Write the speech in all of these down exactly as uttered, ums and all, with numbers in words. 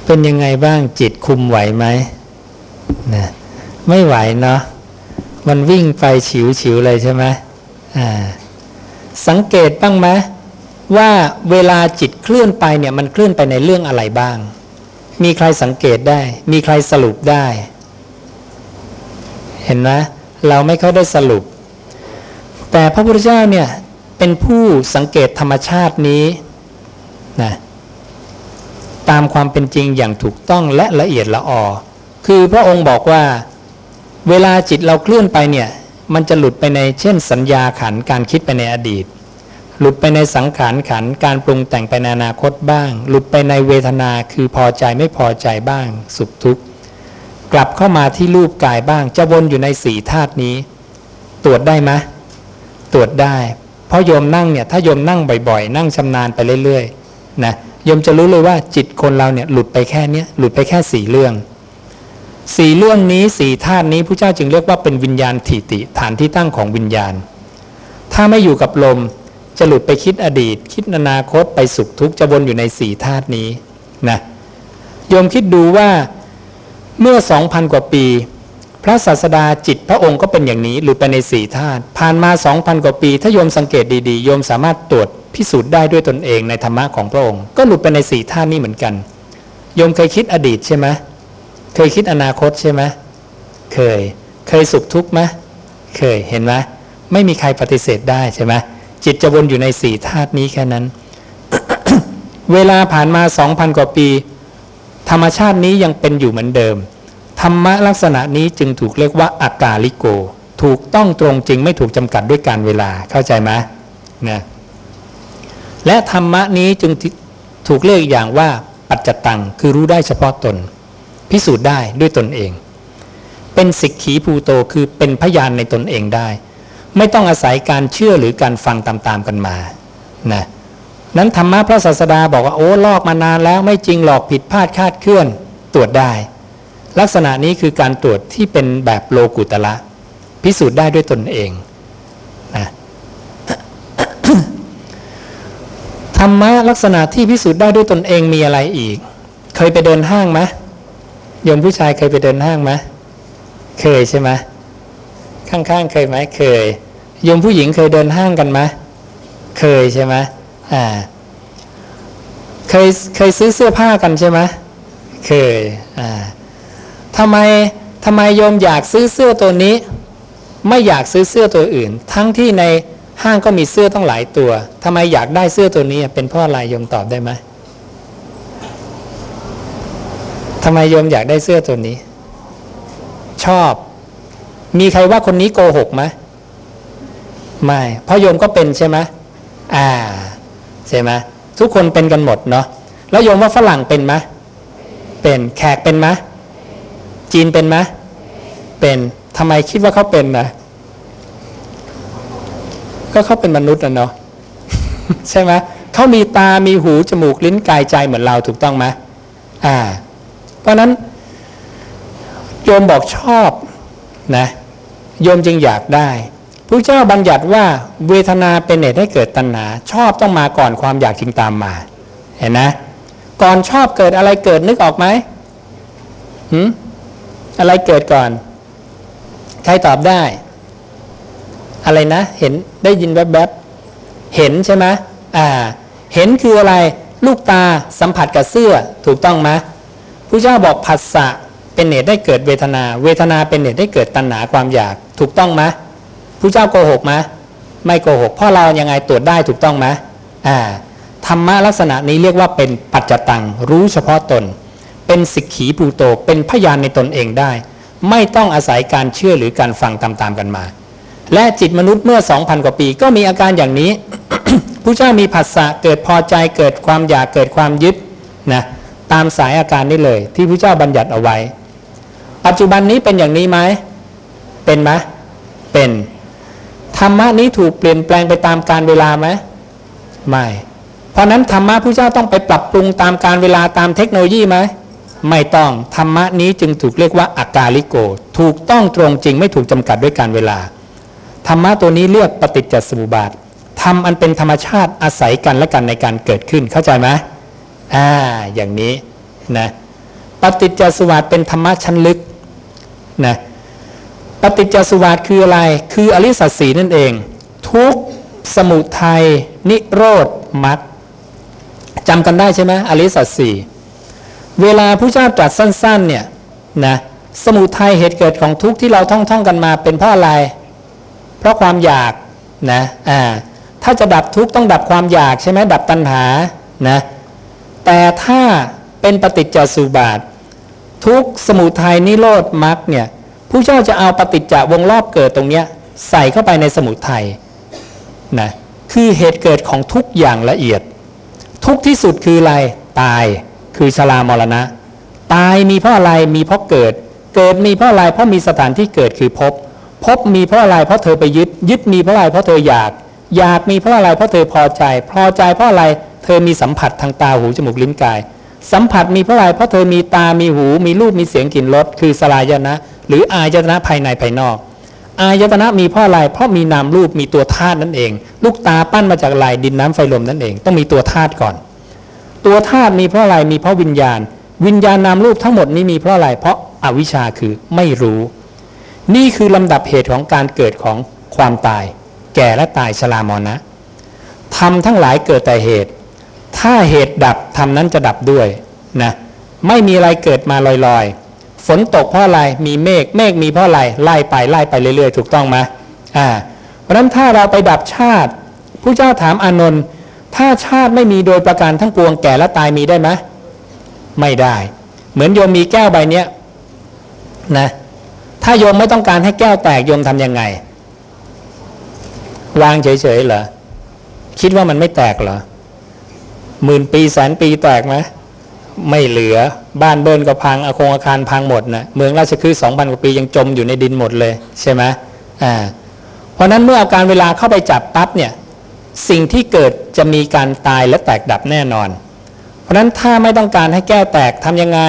เป็นยังไงบ้างจิตคุมไหวไหมนะไม่ไหวเนาะมันวิ่งไปฉิวๆเลยใช่ไหมอ่าสังเกตบ้างไหมว่าเวลาจิตเคลื่อนไปเนี่ยมันเคลื่อนไปในเรื่องอะไรบ้างมีใครสังเกตได้มีใครสรุปได้เห็นไหมเราไม่ค่อยได้สรุปแต่พระพุทธเจ้าเนี่ยเป็นผู้สังเกตธรรมชาตินี้นะตามความเป็นจริงอย่างถูกต้องและละเอียดละออคือพระองค์บอกว่าเวลาจิตเราเคลื่อนไปเนี่ยมันจะหลุดไปในเช่นสัญญาขันธ์การคิดไปในอดีตหลุดไปในสังขารขันธ์การปรุงแต่งไปในอนาคตบ้างหลุดไปในเวทนาคือพอใจไม่พอใจบ้างสุขทุกข์กลับเข้ามาที่รูปกายบ้างจะวนอยู่ในสี่ธาตุนี้ตรวจได้ไหมตรวจได้เพราะโยมนั่งเนี่ยถ้าโยมนั่งบ่อยๆนั่งชำนาญไปเรื่อยๆนะโยมจะรู้เลยว่าจิตคนเราเนี่ยหลุดไปแค่นี้หลุดไปแค่สี่เรื่องสี่เรื่องนี้สี่ธาตุนี้พระเจ้าจึงเรียกว่าเป็นวิญญาณถิติฐานที่ตั้งของวิญญาณถ้าไม่อยู่กับลมจะหลุดไปคิดอดีตคิดอนาคตไปสุขทุกข์จะวนอยู่ในสี่ธาตุนี้นะโยมคิดดูว่าเมื่อ สองพัน กว่าปีพระศาสดาจิตพระองค์ก็เป็นอย่างนี้หลุดไปในสี่ธาตุผ่านมา สองพัน กว่าปีถ้าโยมสังเกตดีๆโยมสามารถตรวจพิสูจน์ได้ด้วยตนเองในธรรมะของพระองค์ก็หลุดไปในสี่ธาตุนี้เหมือนกันโยมเคยคิดอดีตใช่ไหมเคยคิดอนาคตใช่ไหมเคยเคยสุขทุกข์ไหมเคยเห็นไหมไม่มีใครปฏิเสธได้ใช่ไหมจิตจะวนอยู่ในสี่ธาตุนี้แค่นั้น เวลาผ่านมา สองพัน กว่าปีธรรมชาตินี้ยังเป็นอยู่เหมือนเดิมธรรมะลักษณะนี้จึงถูกเรียกว่าอากาลิโกถูกต้องตรงจริงไม่ถูกจำกัดด้วยการเวลาเข้าใจไหมนะและธรรมะนี้จึงถูกเรียกอีกอย่างว่าปัจจตังคือรู้ได้เฉพาะตนพิสูจน์ได้ด้วยตนเองเป็นสิกขีภูโตคือเป็นพยานในตนเองได้ไม่ต้องอาศัยการเชื่อหรือการฟังตามๆกันมานะนั้นธรรมะพระศาสดาบอกว่าโอ้ลอกมานานแล้วไม่จริงหรอกผิดพลาดคาดเคลื่อนตรวจได้ลักษณะนี้คือการตรวจที่เป็นแบบโลกุตระพิสูจน์ได้ด้วยตนเองนะ ธรรมะลักษณะที่พิสูจน์ได้ด้วยตนเองมีอะไรอีกเคยไปเดินห้างไหมโยมผู้ชายเคยไปเดินห้างไหมเคยใช่ไหมข้างๆเคยไหมเคยโยมผู้หญิงเคยเดินห้างกันไหมเคยใช่ไหมอ่าเคยเคยซื้อเสื้อผ้ากันใช่ไหมเคยอ่าทำไมทำไมโยมอยากซื้อเสื้อตัวนี้ไม่อยากซื้อเสื้อตัวอื่นทั้งที่ในห้างก็มีเสื้อต้องหลายตัวทำไมอยากได้เสื้อตัวนี้เป็นเพราะอะไรโยมตอบได้ไหมทำไมโยมอยากได้เสื้อตัวนี้ชอบมีใครว่าคนนี้โกหกไหมไม่เพราะโยมก็เป็นใช่ไหมอ่าใช่ไหมทุกคนเป็นกันหมดเนาะแล้วโยมว่าฝรั่งเป็นไหมเป็นแขกเป็นไหมจีนเป็นไหมเป็นทำไมคิดว่าเขาเป็นนะก็เขาเป็นมนุษย์นะเนาะ ใช่ไหมเขามีตามีหูจมูกลิ้นกายใจเหมือนเราถูกต้องไหมอ่าเพราะนั้นโยมบอกชอบนะโยมจึงอยากได้พระเจ้าบัญญัติว่าเวทนาเป็นเหตุให้เกิดตัณหาชอบต้องมาก่อนความอยากจึงตามมาเห็นนะก่อนชอบเกิดอะไรเกิดนึกออกไหมหืมอะไรเกิดก่อนใครตอบได้อะไรนะเห็นได้ยินแวบๆเห็นใช่ไหมอ่าเห็นคืออะไรลูกตาสัมผัสกับเสื้อถูกต้องไหมพระเจ้าบอกผัสสะเป็นเหตุให้เกิดเวทนาเวทนาเป็นเหตุให้เกิดตัณหาความอยากถูกต้องไหมพระเจ้าโกหกไหมไม่โกหกเพราะเรายังไงตรวจได้ถูกต้องไหมอ่าธรรมะลักษณะนี้เรียกว่าเป็นปัจจตังรู้เฉพาะตนเป็นสิกขีภูโตเป็นพยานในตนเองได้ไม่ต้องอาศัยการเชื่อหรือการฟังตามๆกันมาและจิตมนุษย์เมื่อ สองพัน กว่าปีก็มีอาการอย่างนี้ พระเจ้ามีผัสสะเกิดพอใจเกิดความอยากเกิดความยึดนะตามสายอาการนี้เลยที่พระเจ้าบัญญัติเอาไว้ปัจจุบันนี้เป็นอย่างนี้ไหมเป็นไหมเป็นธรรมะนี้ถูกเปลี่ยนแปลงไปตามกาลเวลาไหมไม่เพราะนั้นธรรมะพระเจ้าต้องไปปรับปรุงตามกาลเวลาตามเทคโนโลยีไหมไม่ต้องธรรมะนี้จึงถูกเรียกว่าอากาลิโกถูกต้องตรงจริงไม่ถูกจำกัดด้วยการเวลาธรรมะตัวนี้เรียกปฏิจจสมุปบาทธรรมอันเป็นธรรมชาติอาศัยกันและกันในการเกิดขึ้นเข้าใจไหมอ่าอย่างนี้นะปฏิจจสมุปบาทเป็นธรรมะชั้นลึกนะปฏิจจสมุปบาทคืออะไรคืออริยสัจสี่นั่นเองทุกข์สมุทัยนิโรธมรรคจำกันได้ใช่ไหมอริยสัจสี่เวลาพระเจ้าตรัสสั้นๆเนี่ยนะสมุทัยเหตุเกิดของทุกข์ที่เราท่องท่องกันมาเป็นเพราะอะไรเพราะความอยากนะอ่าถ้าจะดับทุกข์ต้องดับความอยากใช่ไหมดับตัณหานะแต่ถ้าเป็นปฏิจจสมุปบาททุกข์สมุทัยนิโรธมรรคเนี่ยผู้เจ้าจะเอาปฏิจจวงรอบเกิดตรงเนี้ยใส่เข้าไปในสมุทัยนะคือเหตุเกิดของทุกอย่างละเอียดทุกที่สุดคืออะไรตายคือชรามรณะตายมีเพราะอะไรมีเพราะเกิดเกิดมีเพราะอะไรเพราะมีสถานที่เกิดคือภพภพมีเพราะอะไรเพราะเธอไปยึดยึดมีเพราะอะไรเพราะเธออยากอยากมีเพราะอะไรเพราะเธอพอใจพอใจเพราะอะไรเธอมีสัมผัสทางตาหูจมูกลิ้นกายสัมผัสมีเพราะอะไรเพราะเธอมีตามีหูมีรูปมีเสียงกลิ่นรสคือสลายนะหรืออายตนะภายในภายนอกอายตนะมีเพราะอะไรเพราะมีนามรูปมีตัวธาตุนั่นเองลูกตาปั้นมาจากลายดินน้ำไฟลมนั่นเองต้องมีตัวธาตุก่อนตัวธาตุมีเพราะอะไรมีเพราะวิญญาณวิญญาณนามรูปทั้งหมดนี้มีเพราะอะไรเพราะอวิชชาคือไม่รู้นี่คือลำดับเหตุของการเกิดของความตายแก่และตายชรามรณะธรรมทั้งหลายเกิดแต่เหตุถ้าเหตุดับธรรมนั้นจะดับด้วยนะไม่มีอะไรเกิดมาลอยๆฝนตกเพราะอะไรมีเมฆเมฆมีเพราะอะไรไล่ไปไล่ไปเรื่อยๆถูกต้องไหมอ่าเพราะฉะนั้นถ้าเราไปดับชาติผู้เจ้าถามอานนท์ถ้าชาติไม่มีโดยประการทั้งปวงแก่และตายมีได้ไหมไม่ได้เหมือนโยมมีแก้วใบเนี้ยนะถ้าโยมไม่ต้องการให้แก้วแตกโยมทำยังไงวางเฉยๆเหรอคิดว่ามันไม่แตกเหรอหมื่นปีแสนปีแตกไหมไม่เหลือบ้านเบิ้ลก็พังอาคงอาคารพังหมดนะเมืองราชคฤห์สองพันกว่าปียังจมอยู่ในดินหมดเลยใช่ไหมอ่าเพราะนั้นเมื่อเอาการเวลาเข้าไปจับปั๊บเนี่ยสิ่งที่เกิดจะมีการตายและแตกดับแน่นอนเพราะนั้นถ้าไม่ต้องการให้แก้วแตกทำยังไง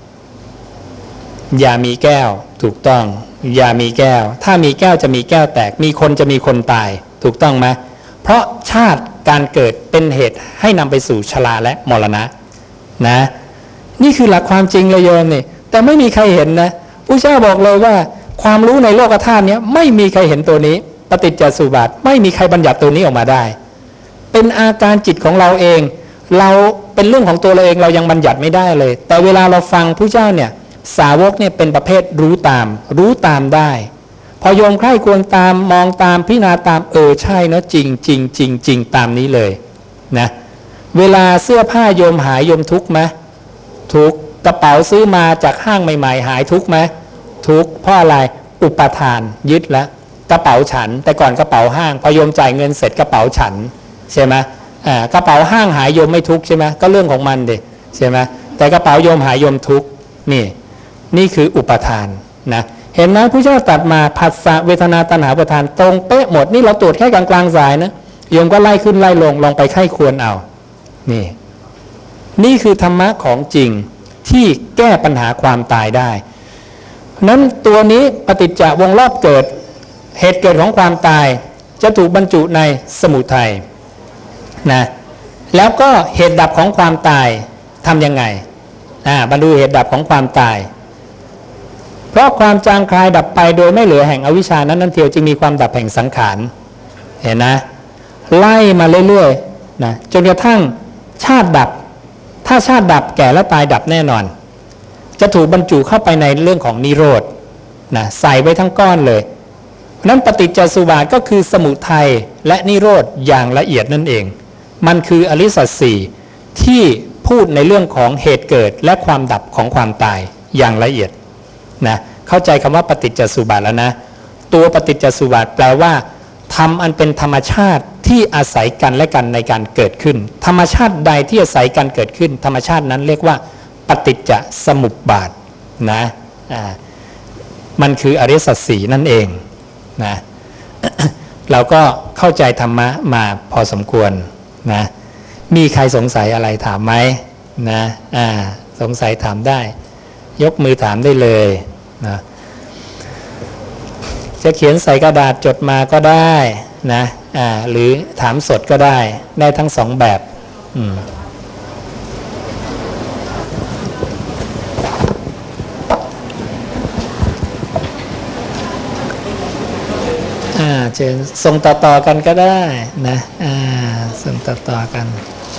อย่ามีแก้วถูกต้องอย่ามีแก้วถ้ามีแก้วจะมีแก้วแตกมีคนจะมีคนตายถูกต้องไหมเพราะชาติการเกิดเป็นเหตุให้นำไปสู่ชราและมรณะนะนี่คือหลักความจริงเลยโยมนี่แต่ไม่มีใครเห็นนะพระเจ้าบอกเลยว่าความรู้ในโลกธาตุนี้ไม่มีใครเห็นตัวนี้ปฏิจจสมุปบาทไม่มีใครบัญญัติตัวนี้ออกมาได้เป็นอาการจิตของเราเองเราเป็นเรื่องของตัวเราเองเรายังบัญญัติไม่ได้เลยแต่เวลาเราฟังพระเจ้าเนี่ยสาวกเนี่ยเป็นประเภทรู้ตามรู้ตามได้พอโยมใคร่ควรตามมองตามพิจารณาตามเออใช่เนาะจริงจริงจริงจริงตามนี้เลยนะเวลาเสื้อผ้าโยมหายโยมทุกข์ไหมทุกข์กระเป๋าซื้อมาจากห้างใหม่ๆหายทุกข์ไหมทุกข์เพราะอะไรอุปทานยึดแล้วกระเป๋าฉันแต่ก่อนกระเป๋าห้างพอโยมจ่ายเงินเสร็จกระเป๋าฉันใช่ไหมอ่ากระเป๋าห้างหายโยมไม่ทุกข์ใช่ไหมก็เรื่องของมันดิใช่ไหมแต่กระเป๋าโยมหายโยมทุกข์นี่นี่คืออุปทานนะเห็นไหมพระเจ้าตรัสมาผัสสะเวทนาตัณหาอุปทานตรงเป๊ะหมดนี่เราตรวจแค่กลางกลางสายนะโยมก็ไล่ขึ้นไล่ลงลองไปไข้ควรเอานี่นี่คือธรรมะของจริงที่แก้ปัญหาความตายได้นั้นตัวนี้ปฏิจจวงรอบเกิดเหตุเกิดของความตายจะถูกบรรจุในสมุทัยนะแล้วก็เหตุดับของความตายทำยังไงอ่าบรรลุเหตุดับของความตายเพราะความจางคลายดับไปโดยไม่เหลือแห่งอวิชชานั้นนั่นเทียวจึงมีความดับแห่งสังขารเห็นนะไล่มาเรื่อยๆนะจนกระทั่งชาติดับถ้าชาติดับแก่และตายดับแน่นอนจะถูกบรรจุเข้าไปในเรื่องของนิโรธนะใส่ไว้ทั้งก้อนเลยนั้นปฏิจจสมุปบาทก็คือสมุทัยและนิโรธอย่างละเอียดนั่นเองมันคืออริยสัจสี่ที่พูดในเรื่องของเหตุเกิดและความดับของความตายอย่างละเอียดนะเข้าใจคำว่าปฏิจจสมุปบาทแล้วนะตัวปฏิจจสมุปบาทแปลว่าธรรมอันเป็นธรรมชาติที่อาศัยกันและกันในการเกิดขึ้นธรรมชาติใดที่อาศัยกันเกิดขึ้นธรรมชาตินั้นเรียกว่าปฏิจจสมุปบาทนะอ่ามันคืออริยสัจสี่นั่นเองนะ เราก็เข้าใจธรรมะมาพอสมควรนะมีใครสงสัยอะไรถามไหมนะอ่าสงสัยถามได้ยกมือถามได้เลยนะจะเขียนใส่กระดาษจดมาก็ได้นะอ่าหรือถามสดก็ได้ได้ทั้งสองแบบอืมเชิญส่งต่อๆกันก็ได้นะอ่าส่งต่อๆกัน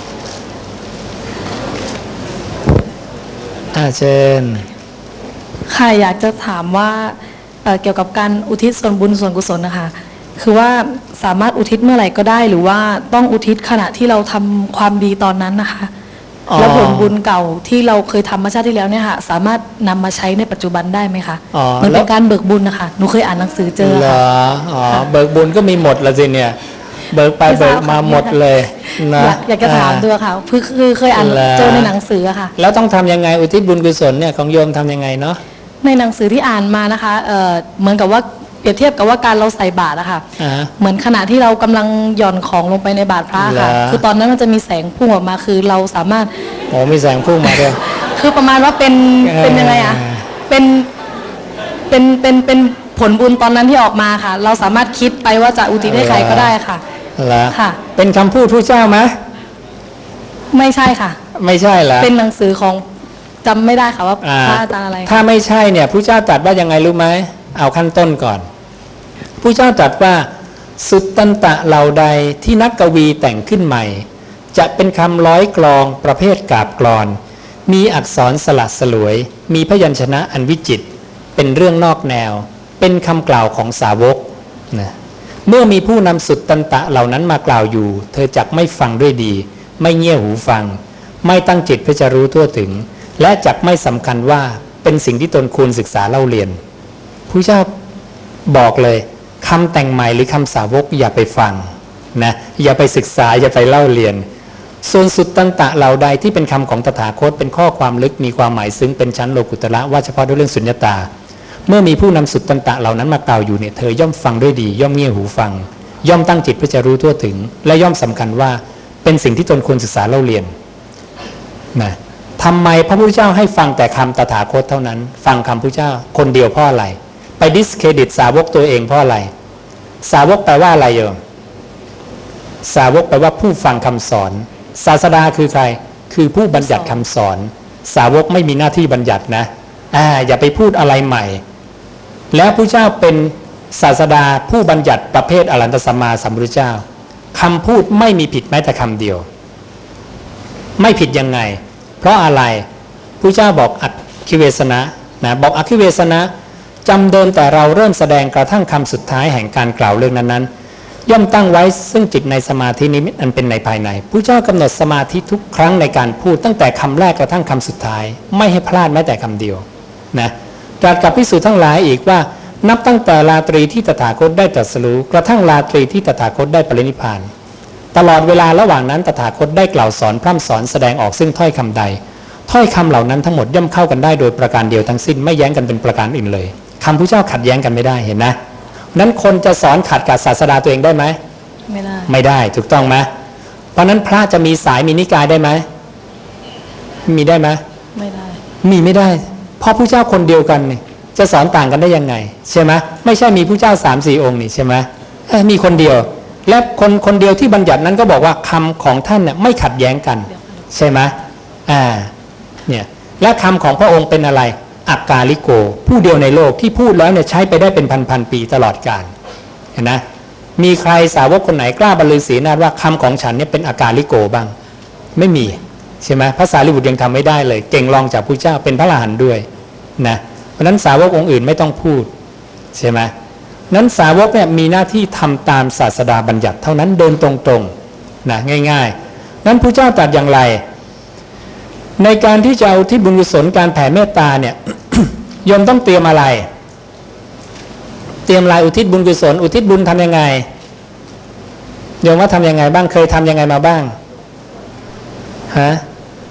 อ่าเชิญค่ะอยากจะถามว่า เอ่อ เกี่ยวกับการอุทิศส่วนบุญส่วนกุศลนะคะคือว่าสามารถอุทิศเมื่อไหร่ก็ได้หรือว่าต้องอุทิศขณะที่เราทำความดีตอนนั้นนะคะแล้วผลบุญเก่าที่เราเคยทำมาชาติที่แล้วเนี่ยค่ะสามารถนำมาใช้ในปัจจุบันได้ไหมคะมันเป็นการเบิกบุญนะคะหนูเคยอ่านหนังสือเจอค่ะอ๋อเบิกบุญก็มีหมดละสิเนี่ยเบิกไปเบิกมาหมดเลยนะอยากจะถามด้วยค่ะคือเคยอ่านเจอในหนังสือค่ะแล้วต้องทำยังไงอุทิศบุญกุศลเนี่ยของโยมทำยังไงเนาะในหนังสือที่อ่านมานะคะเอ่อเหมือนกับว่าเปรียบเทียบกับว่าการเราใส่บาตรอะค่ะเหมือนขณะที่เรากำลังหย่อนของลงไปในบาตรพระค่ะคือตอนนั้นมันจะมีแสงพุ่งออกมาคือเราสามารถโอ้มีแสงพุ่งมาด้วยคือประมาณว่าเป็นเป็นยังไงอะเป็นเป็นเป็นเป็นผลบุญตอนนั้นที่ออกมาค่ะเราสามารถคิดไปว่าจะอุทิศให้ใครก็ได้ค่ะค่ะเป็นคำพูดพระเจ้าไหมไม่ใช่ค่ะไม่ใช่เหรอเป็นหนังสือของจำไม่ได้ค่ะว่าพระอาจารย์อะไรถ้าไม่ใช่เนี่ยพระเจ้าตรัสว่ายังไงรู้ไหมเอาขั้นต้นก่อนพระเจ้าตรัสว่าสุตตันตะเหล่าใดที่นักกวีแต่งขึ้นใหม่จะเป็นคำร้อยกลองประเภทกาบกลอนมีอักษรสลัดสลวยมีพยัญชนะอันวิจิตรเป็นเรื่องนอกแนวเป็นคำกล่าวของสาวกนะเมื่อมีผู้นำสุตตันตะเหล่านั้นมากล่าวอยู่เธอจักไม่ฟังด้วยดีไม่เงี่ยหูฟังไม่ตั้งจิตเพื่อจะรู้ทั่วถึงและจักไม่สำคัญว่าเป็นสิ่งที่ตนควรศึกษาเล่าเรียนพระเจ้าบอกเลยคำแต่งใหม่หรือคำสาวกอย่าไปฟังนะอย่าไปศึกษาอย่าไปเล่าเรียนส่วนสุตตันตะเหล่าใดที่เป็นคำของตถาคตเป็นข้อความลึกมีความหมายซึ้งเป็นชั้นโลกุตระว่าเฉพาะด้วยเรื่องสุญญตาเมื่อมีผู้นำสุตตันตะเหล่านั้นมากล่าวอยู่เนี่ยเธอย่อมฟังด้วยดีย่อมเงี่ยหูฟังย่อมตั้งจิตเพื่อจะรู้ทั่วถึงและย่อมสำคัญว่าเป็นสิ่งที่ตนควรศึกษาเล่าเรียนนะทำไมพระพุทธเจ้าให้ฟังแต่คำตถาคตเท่านั้นฟังคำพุทธเจ้าคนเดียวเพราะอะไรไปดิสเครดิตสาวกตัวเองเพราะอะไรสาวกแปลว่าอะไรโยมสาวกแปลว่าผู้ฟังคำสอนศาสดาคือใครคือผู้บัญญัติคำสอนสาวกไม่มีหน้าที่บัญญัตินะอ่าอย่าไปพูดอะไรใหม่แล้วพระเจ้าเป็นศาสดาผู้บัญญัติประเภทอรหันตสัมมาสัมพุทธเจ้าคำพูดไม่มีผิดแม้แต่คำเดียวไม่ผิดยังไงเพราะอะไรพระเจ้าบอกอัคคิเวสนะนะบอกอัคคิเวสนะจำเดิมแต่เราเริ่มแสดงกระทั่งคำสุดท้ายแห่งการกล่าวเรื่องนั้นๆย่อมตั้งไว้ซึ่งจิตในสมาธินิมิตอันเป็นในภายในพระเจ้ากำหนดสมาธิทุกครั้งในการพูดตั้งแต่คำแรกกระทั่งคำสุดท้ายไม่ให้พลาดแม้แต่คำเดียวนะตรัสกับภิกษุทั้งหลายอีกว่านับตั้งแต่ราตรีที่ตถาคตได้ตรัสรู้กระทั่งราตรีที่ตถาคตได้ปรินิพพานตลอดเวลาระหว่างนั้นตถาคตได้กล่าวสอนพร่ำสอนแสดงออกซึ่งถ้อยคำใดถ้อยคำเหล่านั้นทั้งหมดย่อมเข้ากันได้โดยประการเดียวทั้งสิ้นไม่แย้งกันเป็นประการอื่นเลยคำพระเจ้าขัดแย้งกันไม่ได้เห็นนะนั้นคนจะสอนขัดกับศาสดาตัวเองได้ไหมไม่ได้ไม่ได้ถูกต้องไหมเพราะนั้นพระจะมีสายมีนิกายได้ไหมมีได้ไหมไม่ได้มีไม่ได้เพราะพระเจ้าคนเดียวกันนี่จะสอนต่างกันได้ยังไงใช่ไหมไม่ใช่มีพระเจ้าสามสี่องค์นี่ใช่ไหมมีคนเดียวและคนคนเดียวที่บัญญัตินั้นก็บอกว่าคำของท่านเนี่ยไม่ขัดแย้งกันใช่ไหมอ่าเนี่ยและคำของพระองค์เป็นอะไรอักกาลิโกผู้เดียวในโลกที่พูดแล้วเนี่ยใช้ไปได้เป็นพันๆปีตลอดกาลเห็นนะมีใครสาวกคนไหนกล้าบรรลือศีนาฏว่าคำของฉันเนี่ยเป็นอักกาลิโกบ้างไม่มีใช่ไหมพระสารีบุตรยังทำไม่ได้เลยเก่งรองจากพระเจ้าเป็นพระอรหันต์ด้วยนะเพราะนั้นสาวกองค์อื่นไม่ต้องพูดใช่ไหมนั้นสาวกเนี่ยมีหน้าที่ทำตามศาสดาบัญญัติเท่านั้นเดินตรงๆนะง่ายๆนั้นพระเจ้าตรัสอย่างไรในการที่จะเอาที่บุญกุศลการแผ่เมตตาเนี่ย โยมต้องเตรียมอะไรเตรียมอะไรอุทิศบุญกุศลอุทิศบุญทำยังไงโยมว่าทำยังไงบ้างเคยทำยังไงมาบ้างฮะ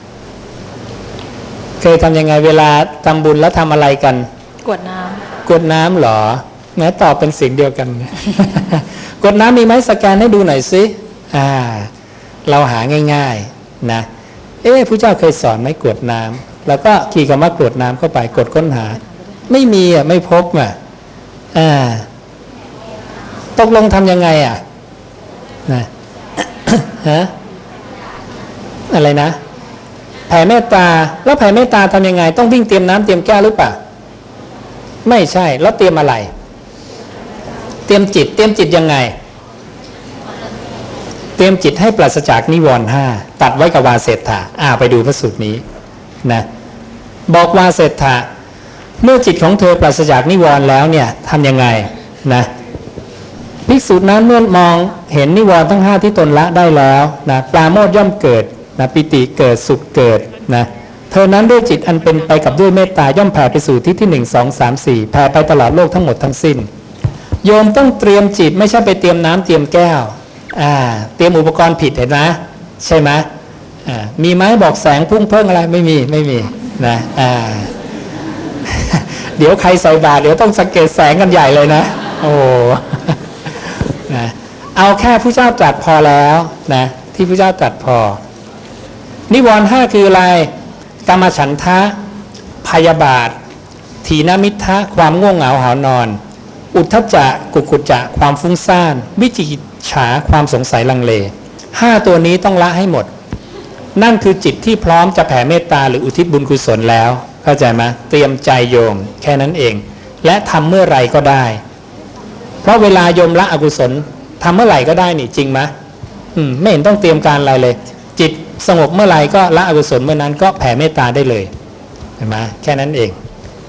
เคยทำยังไงเวลาทำบุญแล้วทำอะไรกันกรวดน้ำกรวดน้ำหรอแม้ตอบเป็นสิ่งเดียวกัน กรวดน้ำมีไหมสแกนให้ดูหน่อยสิอ่าเราหาง่ายๆนะเอ๊ะพระเจ้าเคยสอนไหมกรวดน้ำแล้วก็ขี่คำว่ากรวดน้ำเข้าไปกดค้นหาไม่มีอ่ะไม่พบอ่ะอ่าตกลงทำยังไงอ่ะนะฮะอะไรนะแผ่เมตตาแล้วแผ่เมตตาทำยังไงต้องวิ่งเตรียมน้ำเตรียมแก้วหรือเปล่าไม่ใช่แล้วเตรียมอะไรเตรียมจิตเตรียมจิตยังไงเตรียมจิตให้ปราศจากนิวรณ์ห้าตัดไว้กับวาเสถะอ่าไปดูพระสูตรนี้นะบอกวาเสถะเมื่อจิตของเธอปราศจากนิวรณ์แล้วเนี่ยทำยังไงนะภิกษุนั้นเมื่อมองเห็นนิวรณ์ทั้งห้าที่ตนละได้แล้วนะปราโมทย์ย่อมเกิดนะปิติเกิดสุขเกิดนะเธอนั้นด้วยจิตอันเป็นไปกับด้วยเมตตาย่อมแผ่ไปสู่ที่ที่หนึ่งสองสามสี่แผ่ไปตลอดโลกทั้งหมดทั้งสิ้นโยมต้องเตรียมจิตไม่ใช่ไปเตรียมน้ำเตรียมแก้วอ่าเตรียมอุปกรณ์ผิดเห็นไหมใช่ไหมอ่ามีไหมบอกแสงพุ่งเพิ่งอะไรไม่มีไม่มีนะอ่า เดี๋ยวใครใส่บาตรเดี๋ยวต้องสังเกตแสงกันใหญ่เลยนะโอ้นะเอาแค่ผู้เจ้าตรัสพอแล้วนะที่ผู้เจ้าตรัสพอนิวรณ์ห้าคืออะไรกามฉันทะพยาบาทถีนมิทธะความง่วงเหงาหานอนอุทธัจจะกุกุจจะความฟุ้งซ่านวิจิกิจฉาความสงสัยลังเลห้าตัวนี้ต้องละให้หมดนั่นคือจิตที่พร้อมจะแผ่เมตตาหรืออุทิศบุญกุศลแล้วเข้าใจไหมเตรียมใจโยมแค่นั้นเองและทำเมื่อไรก็ได้เพราะเวลาโยมละอกุศลทำเมื่อไหร่ก็ได้นี่จริงไหมอืมไม่เห็นต้องเตรียมการอะไรเลยจิตสงบเมื่อไหร่ก็ละอกุศลเมื่อนั้นก็แผ่เมตตาได้เลยเห็นไหมแค่นั้นเอง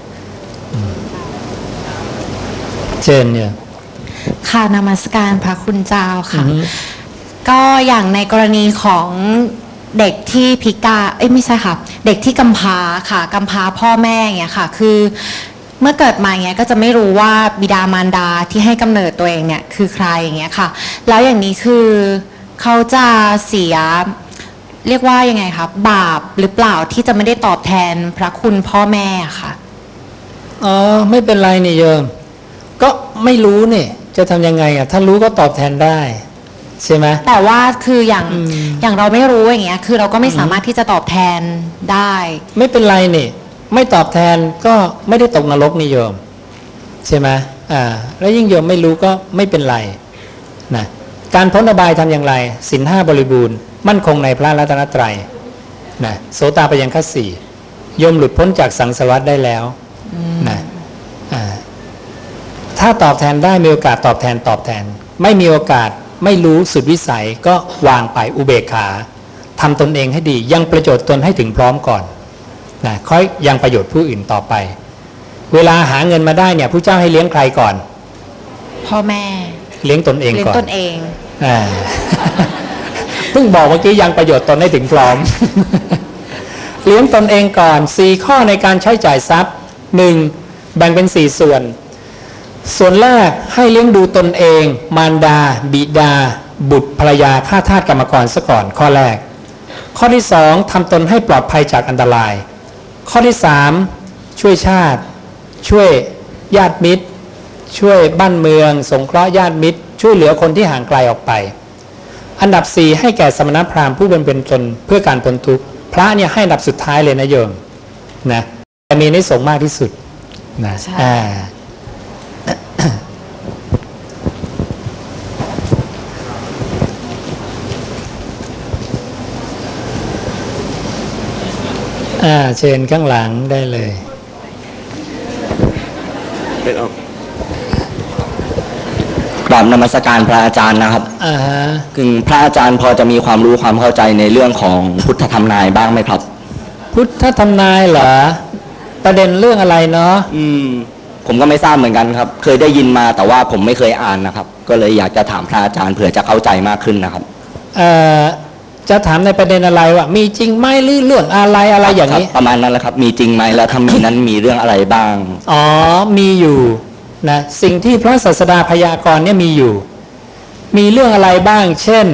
เชิญเนี่ยค่ะนมัสการพระคุณเจ้าค่ะก็อย่างในกรณีของเด็กที่พิการเอ้ยไม่ใช่ค่ะเด็กที่กำพร้าค่ะกำพร้าพ่อแม่อย่างเงี้ยค่ะคือเมื่อเกิดมาอย่างเงี้ยก็จะไม่รู้ว่าบิดามารดาที่ให้กำเนิดตัวเองเนี่ยคือใครอย่างเงี้ยค่ะแล้วอย่างนี้คือเขาจะเสียเรียกว่ายังไงครับบาปหรือเปล่าที่จะไม่ได้ตอบแทนพระคุณพ่อแม่ค่ะอ๋อไม่เป็นไรนี่โยมก็ไม่รู้เนี่ยจะทำยังไงอ่ะถ้ารู้ก็ตอบแทนได้ใช่ไหมแต่ว่าคืออย่างอย่างเราไม่รู้อย่างเงี้ยคือเราก็ไม่สามารถที่จะตอบแทนได้ไม่เป็นไรนี่ไม่ตอบแทนก็ไม่ได้ตกนรกนี่โยมใช่ไหมอ่าแล้วยิ่งโยมไม่รู้ก็ไม่เป็นไรนะการพ้นอบายทำอย่างไรศีลห้าบริบูรณ์มั่นคงในพระรัตนตรัยนะโสตาปัญญคัสสี่โยมหลุดพ้นจากสังสารวัฏได้แล้วนะอ่าถ้าตอบแทนได้มีโอกาสตอบแทนตอบแทนไม่มีโอกาสไม่รู้สุดวิสัยก็วางไปอุเบกขาทำตนเองให้ดียังประโยชน์ตนให้ถึงพร้อมก่อนนะค่อยยังประโยชน์ผู้อื่นต่อไปเวลาหาเงินมาได้เนี่ยผู้เจ้าให้เลี้ยงใครก่อนพ่อแม่เลี้ยงตนเองก่อนเลี้ยงตนเองอ่าเพิ่งบอกเมื่อกี้ยังประโยชน์ตนให้ถึงพร้อม เลี้ยงตนเองก่อนสี่ข้อในการใช้จ่ายทรัพย์หนึ่งแบ่งเป็นสี่ส่วนส่วนแรกให้เลี้ยงดูตนเองมารดาบิดาบุตรภรรยาข้าทาสกรรมกรซะก่อนข้อแรกข้อที่สองทำตนให้ปลอดภัยจากอันตรายข้อที่สามช่วยชาติช่วยญาติมิตรช่วยบ้านเมืองสงเคราะห์ญาติมิตรช่วยเหลือคนที่ห่างไกลออกไปอันดับสี่ให้แก่สมณพราหมณ์ผู้บำเพ็ญตนเพื่อการพ้นทุกข์พระเนี่ยให้อันดับสุดท้ายเลยนะโยมนะแต่มีนิสงส์มากที่สุดนะอ่าอ่าเชิญข้างหลังได้เลยเป็นออกกราบนมัสการพระอาจารย์นะครับอ่าฮะคือพระอาจารย์พอจะมีความรู้ความเข้าใจในเรื่องของพุทธธรรมนายบ้างไหมครับพุทธธรรมนายเหรอประเด็นเรื่องอะไรเนาะอืมผมก็ไม่ทราบเหมือนกันครับเคยได้ยินมาแต่ว่าผมไม่เคยอ่านนะครับก็เลยอยากจะถามพระอาจารย์เผื่อจะเข้าใจมากขึ้นนะครับเอ่อจะถามในประเด็นอะไรว่ามีจริงไหมหรือเรื่องอะไรอะไรอย่างนี้ประมาณนั้นแหละครับมีจริงไหมแล้วถ้ามีนั้นมีเรื่องอะไรบ้างอ๋อมีอยู่นะสิ่งที่พระศาสดาพยากรณ์เนี่ยมีอยู่มีเรื่องอะไรบ้างเช่น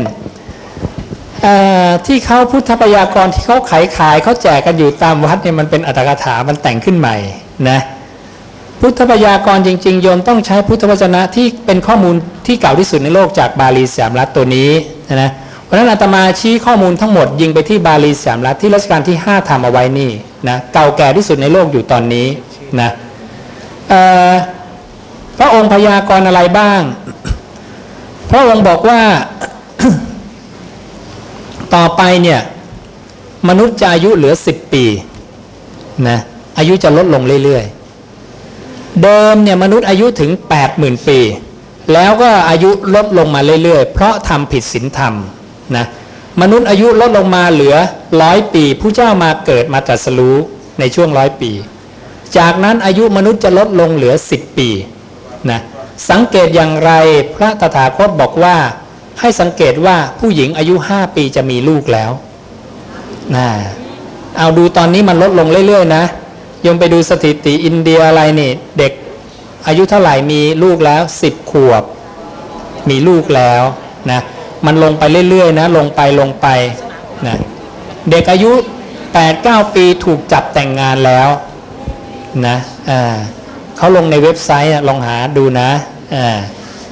ที่เขาพุทธพยากรณ์ที่เขาขายขายเขาแจกกันอยู่ตามวัดเนี่ยมันเป็นอัตถกถามันแต่งขึ้นใหม่นะพุทธพยากรณ์จริงๆโยมต้องใช้พุทธวจนะที่เป็นข้อมูลที่เก่าที่สุดในโลกจากบาลีสามรัฐตัวนี้นะเพราะฉะนั้นอาตมาชี้ข้อมูลทั้งหมดยิงไปที่บาลีสามรัฐที่รัชกาลที่ห้าทำเอาไว้นี่นะเก่าแก่ที่สุดในโลกอยู่ตอนนี้นะพระองค์พยากรณ์อะไรบ้างพระองค์บอกว่า ต่อไปเนี่ยมนุษย์จะอายุเหลือสิบปีนะอายุจะลดลงเรื่อยๆเดิมเนี่ยมนุษย์อายุถึง แปดหมื่น ปีแล้วก็อายุลดลงมาเรื่อยๆเพราะทำผิดศีลธรรมนะมนุษย์อายุลดลงมาเหลือร้อยปีผู้เจ้ามาเกิดมาตรัสรู้ในช่วงร้อยปีจากนั้นอายุมนุษย์จะลดลงเหลือสิบปีนะสังเกตอย่างไรพระตถาคตบอกว่าให้สังเกตว่าผู้หญิงอายุห้าปีจะมีลูกแล้วนะเอาดูตอนนี้มันลดลงเรื่อยๆนะยมไปดูสถิติอินเดียอะไรนี่เด็กอายุเท่าไหร่มีลูกแล้วสิบขวบมีลูกแล้วนะมันลงไปเรื่อยๆนะลงไปลงไปนะเด็กอายุ แปดเก้า ปีถูกจับแต่งงานแล้วนะอ่าเขาลงในเว็บไซต์ลองหาดูนะอ่า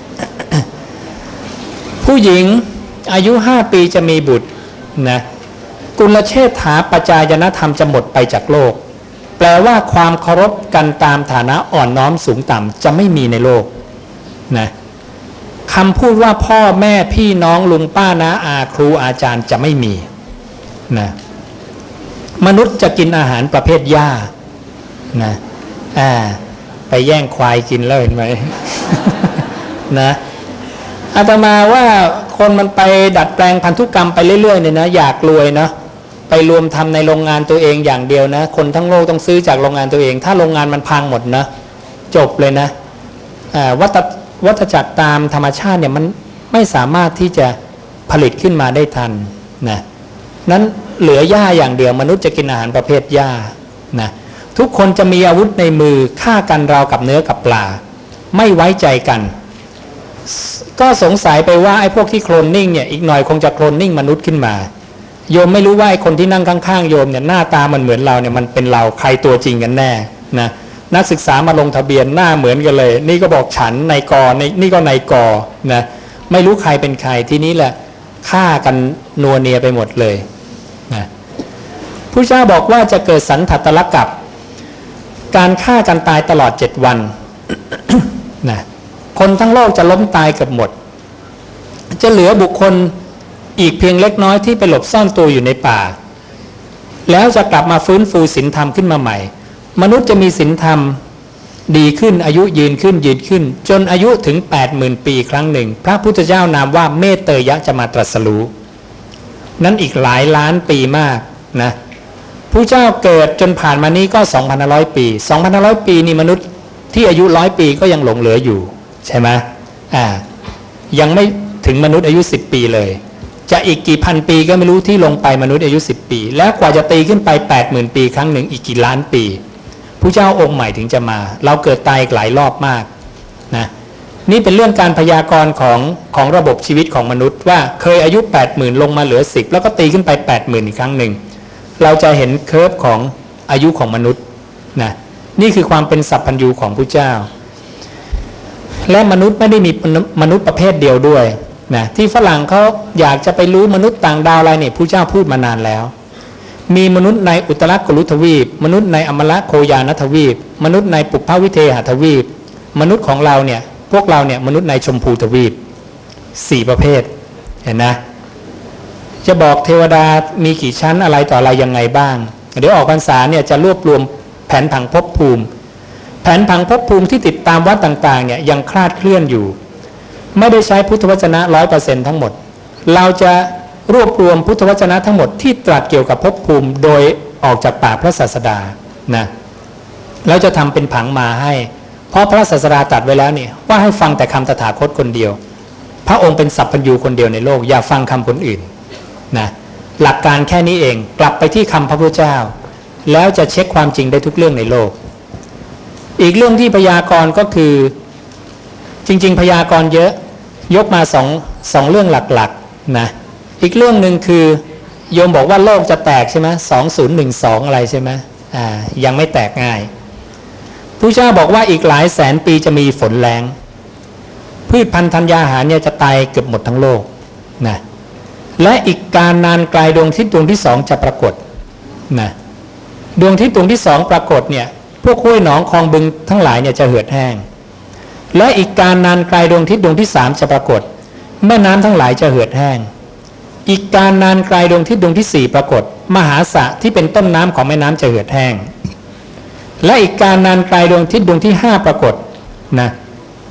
ผู้หญิงอายุห้าปีจะมีบุตรนะกุลเชษฐาปัจจายนธรรมจะหมดไปจากโลกแปลว่าความเคารพกันตามฐานะอ่อนน้อมสูงต่ำจะไม่มีในโลกนะคำพูดว่าพ่อแม่พี่น้องลุงป้าน้าอาครูอาจารย์จะไม่มีนะมนุษย์จะกินอาหารประเภทหญ้านะอ่าไปแย่งควายกินแล้วเห็นไหม นะอาตมาว่าคนมันไปดัดแปลงพันธุกรรมไปเรื่อยๆเนี่ยนะอยากรวยนะไปรวมทำในโรงงานตัวเองอย่างเดียวนะคนทั้งโลกต้องซื้อจากโรงงานตัวเองถ้าโรงงานมันพังหมดนะจบเลยนะวัฏวัฏจักรตามธรรมชาติเนี่ยมันไม่สามารถที่จะผลิตขึ้นมาได้ทันนะนั้นเหลือหญ้าอย่างเดียวมนุษย์จะกินอาหารประเภทหญ้านะทุกคนจะมีอาวุธในมือฆ่ากันราวกับเนื้อกับปลาไม่ไว้ใจกันก็สงสัยไปว่าไอ้พวกที่โคลนนิ่งเนี่ยอีกหน่อยคงจะโคลนนิ่งมนุษย์ขึ้นมาโยมไม่รู้ว่าไอ้คนที่นั่งข้างๆโยมเนี่ยหน้าตามันเหมือนเราเนี่ยมันเป็นเราใครตัวจริงกันแน่นะนักศึกษามาลงทะเบียนหน้าเหมือนกันเลยนี่ก็บอกฉันนายกในนี่ก็นายกนะไม่รู้ใครเป็นใครทีนี้แหละฆ่ากันนัวเนียไปหมดเลยนะพระเจ้าบอกว่าจะเกิดสันทัตตลกัปการฆ่ากันตายตลอดเจ็ดวัน นะคนทั้งโลกจะล้มตายเกือบหมดจะเหลือบุคคลอีกเพียงเล็กน้อยที่ไปหลบซ่อนตัวอยู่ในป่าแล้วจะกลับมาฟื้นฟูศีลธรรมขึ้นมาใหม่มนุษย์จะมีศีลธรรมดีขึ้นอายุยืนขึ้นยืนขึ้นจนอายุถึง แปดหมื่น ปีครั้งหนึ่งพระพุทธเจ้านามว่าเมตเตยะจะมาตรัสรู้นั้นอีกหลายล้านปีมากนะพระเจ้าเกิดจนผ่านมานี้ก็ สองพันห้าร้อย ปี สองพันห้าร้อย ปีนี่มนุษย์ที่อายุร้อยปีก็ยังหลงเหลืออยู่ใช่ไหมอ่ายังไม่ถึงมนุษย์อายุสิบปีเลยจะอีกกี่พันปีก็ไม่รู้ที่ลงไปมนุษย์อายุสิบปีแล้วกว่าจะตีขึ้นไป แปดหมื่น ปีครั้งหนึ่งอีกกี่ล้านปีพระเจ้าองค์ใหม่ถึงจะมาเราเกิดตายอีกหลายรอบมากนะนี่เป็นเรื่องการพยากรณ์ของของระบบชีวิตของมนุษย์ว่าเคยอายุ แปดหมื่น ลงมาเหลือสิบแล้วก็ตีขึ้นไป แปดหมื่น อีกครั้งหนึ่งเราจะเห็นเคอร์ฟของอายุของมนุษย์นะนี่คือความเป็นสัพพัญญูของพระเจ้าและมนุษย์ไม่ได้มีมนุษย์ประเภทเดียวด้วยนะที่ฝรั่งเขาอยากจะไปรู้มนุษย์ต่างดาวอะไรเนี่ยพระเจ้าพูดมานานแล้วมีมนุษย์ในอุตรกุลุทวีปมนุษย์ในอมละโคยานทวีปมนุษย์ในปุพพวิเทหทวีปมนุษย์ของเราเนี่ยพวกเราเนี่ยมนุษย์ในชมพูทวีปสี่ประเภทเห็นนะจะบอกเทวดามีกี่ชั้นอะไรต่ออะไรยังไงบ้างเดี๋ยวออกพรรษาเนี่ยจะรวบรวมแผนผังภพภูมิแผนผังภพภูมิที่ติดตามวัดต่างๆเนี่ยยังคลาดเคลื่อนอยู่ไม่ได้ใช้พุทธวจนะ ร้อยเปอร์เซ็นต์ ทั้งหมดเราจะรวบรวมพุทธวจนะทั้งหมดที่ตรัสเกี่ยวกับภพภูมิโดยออกจากปากพระศาสดานะแล้วจะทำเป็นผังมาให้เพราะพระศาสดาตรัสไว้แล้วนี่ว่าให้ฟังแต่คำตถาคตคนเดียวพระองค์เป็นสัพพัญญูคนเดียวในโลกอย่าฟังคำคนอื่นนะหลักการแค่นี้เองกลับไปที่คำพระพุทธเจ้าแล้วจะเช็คความจริงได้ทุกเรื่องในโลกอีกเรื่องที่พยากรณ์ก็คือจริงๆพยากรณ์เยอะยกมาสองสองเรื่องหลักๆนะอีกเรื่องหนึ่งคือโยมบอกว่าโลกจะแตกใช่ไหมสองศูนย์หนึ่งสองอะไรใช่ไหมอ่ายังไม่แตกง่ายพระเจ้าบอกว่าอีกหลายแสนปีจะมีฝนแรงพืชพันธุ์ธัญญาหารเนี่ยจะตายเกือบหมดทั้งโลกนะและอีกการนานไกลดวงอาทิตย์ดวงที่สองจะปรากฏนะดวงอาทิตย์ดวงที่สองปรากฏเนี่ยพวกห้วยหนองคลองบึงทั้งหลายเนี่ยจะเหือดแห้งและอีกการนานไกลดวงอาทิตย์ดวงที่สามจะปรากฏแม่น้ำทั้งหลายจะเหือดแห้งอีกการนานไกลดวงอาทิตย์ดวงที่สี่ปรากฏมหาสระที่เป็นต้นน้ำของแม่น้ำจะเหือดแห้งและอีกการนานไกลดวงอาทิตย์ดวงที่ห้าปรากฏนะ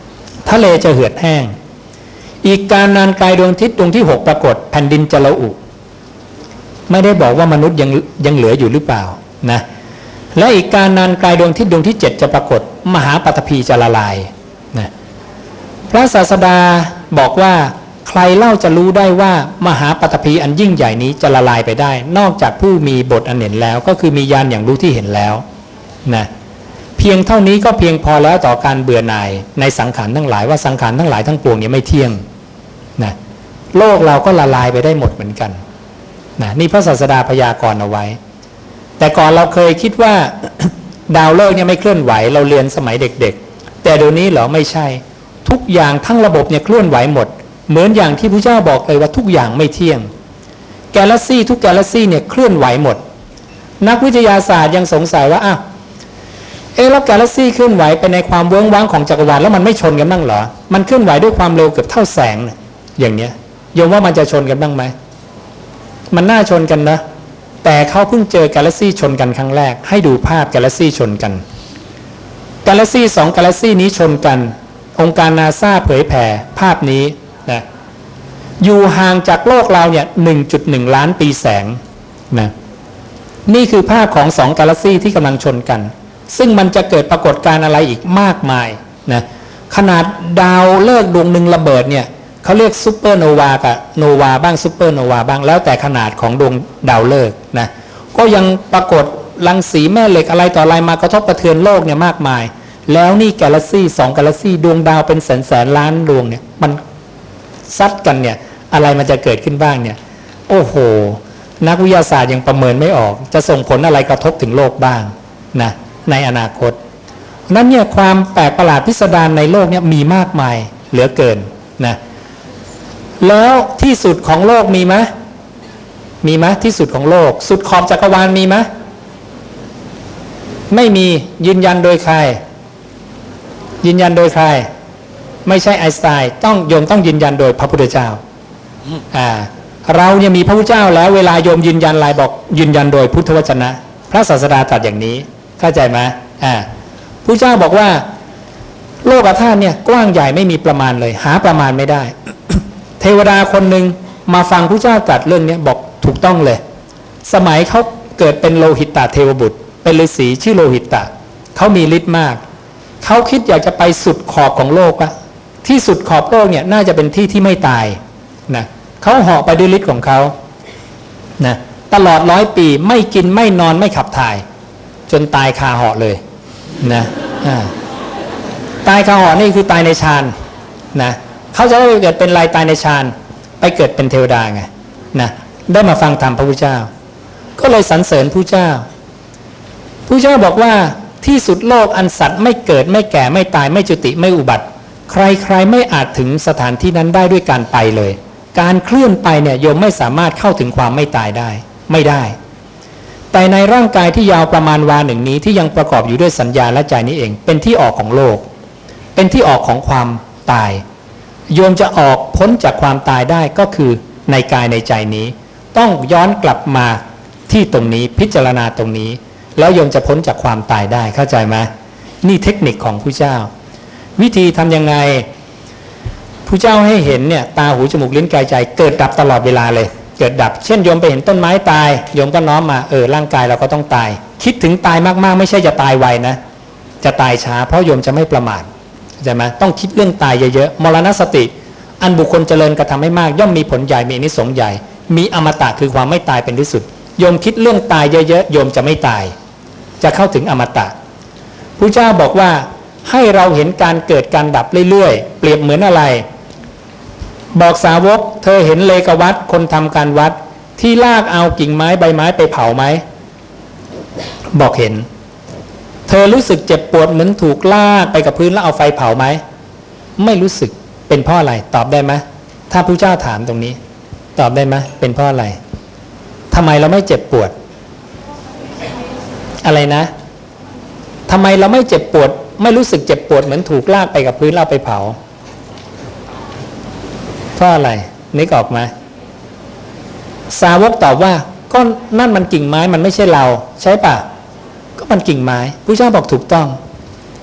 ทะเลจะเหือดแห้งอีกการนานไกลดวงอาทิตย์ดวงที่หกปรากฏแผ่นดินจะละอุไม่ได้บอกว่ามนุษย์ยังยังเหลืออยู่หรือเปล่านะและอีกการนานไกลดวงอาทิตย์ดวงที่เจ็ดจะปรากฏมหาปฐพีจะละลายนะพระศาสดาบอกว่าใครเล่าจะรู้ได้ว่ามหาปฐพีอันยิ่งใหญ่นี้จะละลายไปได้นอกจากผู้มีบทอันเห็นแล้วก็คือมีญาณอย่างรู้ที่เห็นแล้วนะเพียงเท่านี้ก็เพียงพอแล้วต่อการเบื่อหน่ายในสังขารทั้งหลายว่าสังขารทั้งหลายทั้งปวงนี้ไม่เที่ยงนะโลกเราก็ละลายไปได้หมดเหมือนกันนะนี่พระศาสดาพยากรณ์เอาไว้แต่ก่อนเราเคยคิดว่า ดาวฤกษ์เนี่ยไม่เคลื่อนไหวเราเรียนสมัยเด็กๆแต่เดี๋ยวนี้เหรอไม่ใช่ทุกอย่างทั้งระบบเนี่ยเคลื่อนไหวหมดเหมือนอย่างที่พระเจ้าบอกเลยว่าทุกอย่างไม่เที่ยงกาแล็กซี่ทุกกาแล็กซี่เนี่ยเคลื่อนไหวหมดนักวิทยาศาสตร์ยังสงสัยว่าอ้าวเอ๊ะแล้วกาแล็กซี่เคลื่อนไหวไปในความเวิ้งว้างของจักรวาลแล้วมันไม่ชนกันบ้างเหรอมันเคลื่อนไหวด้วยความเร็วเกือบเท่าแสงเนี่ยอย่างเนี้ยโยมว่ามันจะชนกันบ้างไหมมันน่าชนกันนะแต่เขาเพิ่งเจอกาแล็กซี่ชนกันครั้งแรกให้ดูภาพกาแล็กซี่ชนกันกาแล็กซี่สองกาแล็กซี่นี้ชนกันองค์การนาซาเผยแผ่ภาพนี้นะอยู่ห่างจากโลกเราเนี่ย หนึ่งจุดหนึ่ง ล้านปีแสงนะนี่คือภาพของสองกาแล็กซี่ที่กำลังชนกันซึ่งมันจะเกิดปรากฏการณ์อะไรอีกมากมายนะขนาดดาวฤกษ์ดวงหนึ่งระเบิดเนี่ยเขาเรียกซูเปอร์โนวากับโนวาบ้างซูเปอร์โนวาบ้างแล้วแต่ขนาดของดวงดาวฤกษ์นะก็ยังปรากฏรังสีแม่เหล็กอะไรต่ออะไรมากระทบกระเทือนโลกเนี่ยมากมายแล้วนี่กาแล็กซี่สองกาแล็กซี่ดวงดาวเป็นแสนแสนล้านดวงเนี่ยมันซัดกันเนี่ยอะไรมันจะเกิดขึ้นบ้างเนี่ยโอ้โหนักวิทยาศาสตร์ยังประเมินไม่ออกจะส่งผลอะไรกระทบถึงโลกบ้างนะในอนาคตนั้นเนี่ยความแปลกประหลาดพิสดารในโลกเนี่ยมีมากมายเหลือเกินนะแล้วที่สุดของโลกมีไหมมีไหมที่สุดของโลกสุดขอบจักรวาลมีไหมไม่มียืนยันโดยใครยืนยันโดยใครไม่ใช่ไอน์สไตน์ต้องโยมต้องยืนยันโดยพระพุทธเจ้าอ่าเราเนี่ยมีพระพุทธเจ้าแล้วเวลาโยมยืนยันลายบอกยืนยันโดยพุทธวจนะพระศาสดาตรัสอย่างนี้เข้าใจไหมอ่าพระเจ้าบอกว่าโลกธาตุเนี่ยกว้างใหญ่ไม่มีประมาณเลยหาประมาณไม่ได้ เทวดาคนหนึ่งมาฟังพระเจ้าตรัสเรื่องนี้บอกถูกต้องเลยสมัยเขาเกิดเป็นโลหิตตเทวบุตรเป็นฤาษีชื่อโลหิตตเขามีฤทธิ์มากเขาคิดอยากจะไปสุดขอบของโลกอะที่สุดขอบโลกเนี่ยน่าจะเป็นที่ที่ไม่ตายนะเขาเหาะไปด้วยฤทธิ์ของเขานะตลอดร้อยปีไม่กินไม่นอนไม่ขับถ่ายจนตายคาเหาะเลยนะตายคาเหาะนี่คือตายในฌานนะเขาจะได้เกิดเป็นลายตายในฌานไปเกิดเป็นเทวดาไงนะได้มาฟังธรรมพระพุทธเจ้าก็เลยสรรเสริญพระเจ้าพระเจ้าบอกว่าที่สุดโลกอันสัตว์ไม่เกิดไม่แก่ไม่ตายไม่จุติไม่อุบัติใครๆไม่อาจถึงสถานที่นั้นได้ด้วยการไปเลยการเคลื่อนไปเนี่ยโยมไม่สามารถเข้าถึงความไม่ตายได้ไม่ได้แต่ในร่างกายที่ยาวประมาณวาหนึ่งนี้ที่ยังประกอบอยู่ด้วยสัญญาและใจนี้เองเป็นที่ออกของโลกเป็นที่ออกของความตายโยมจะออกพ้นจากความตายได้ก็คือในกายในใจนี้ต้องย้อนกลับมาที่ตรงนี้พิจารณาตรงนี้แล้วโยมจะพ้นจากความตายได้เข้าใจไหมนี่เทคนิคของพระเจ้าวิธีทำยังไงพระเจ้าให้เห็นเนี่ยตาหูจมูกลิ้นกายใจเกิดดับตลอดเวลาเลยเกิดดับเช่นโยมไปเห็นต้นไม้ตายโยมก็น้อมมาเออร่างกายเราก็ต้องตายคิดถึงตายมากๆไม่ใช่จะตายไวนะจะตายช้าเพราะโยมจะไม่ประมาทใช่ไหมต้องคิดเรื่องตายเยอะๆมรณสติอันบุคคลเจริญกระทำให้มากย่อมมีผลใหญ่มีอานิสงส์ใหญ่มีอมตะคือความไม่ตายเป็นที่สุดโยมคิดเรื่องตายเยอะๆโยมจะไม่ตายจะเข้าถึงอมตะพระเจ้าบอกว่าให้เราเห็นการเกิดการดับเรื่อยๆเปรียบเหมือนอะไรบอกสาวกเธอเห็นเลกวัดคนทำการวัดที่ลากเอากิ่งไม้ใบไม้ไปเผาไหมบอกเห็นเธอรู้สึกเจ็บปวดเหมือนถูกลากไปกับพื้นแล้วเอาไฟเผาไหมไม่รู้สึกเป็นเพราะอะไรตอบได้ไหมถ้าพระเจ้าถามตรงนี้ตอบได้ไหมเป็นเพราะอะไรทำไมเราไม่เจ็บปวดอะไรนะทำไมเราไม่เจ็บปวดไม่รู้สึกเจ็บปวดเหมือนถูกลากไปกับพื้นแล้วไปเผาเพราะอะไรนึกออกไหมสาวกตอบว่าก็นั่นมันกิ่งไม้มันไม่ใช่เราใช่ปะก็มันกิ่งไม้พระเจ้าบอกถูกต้องท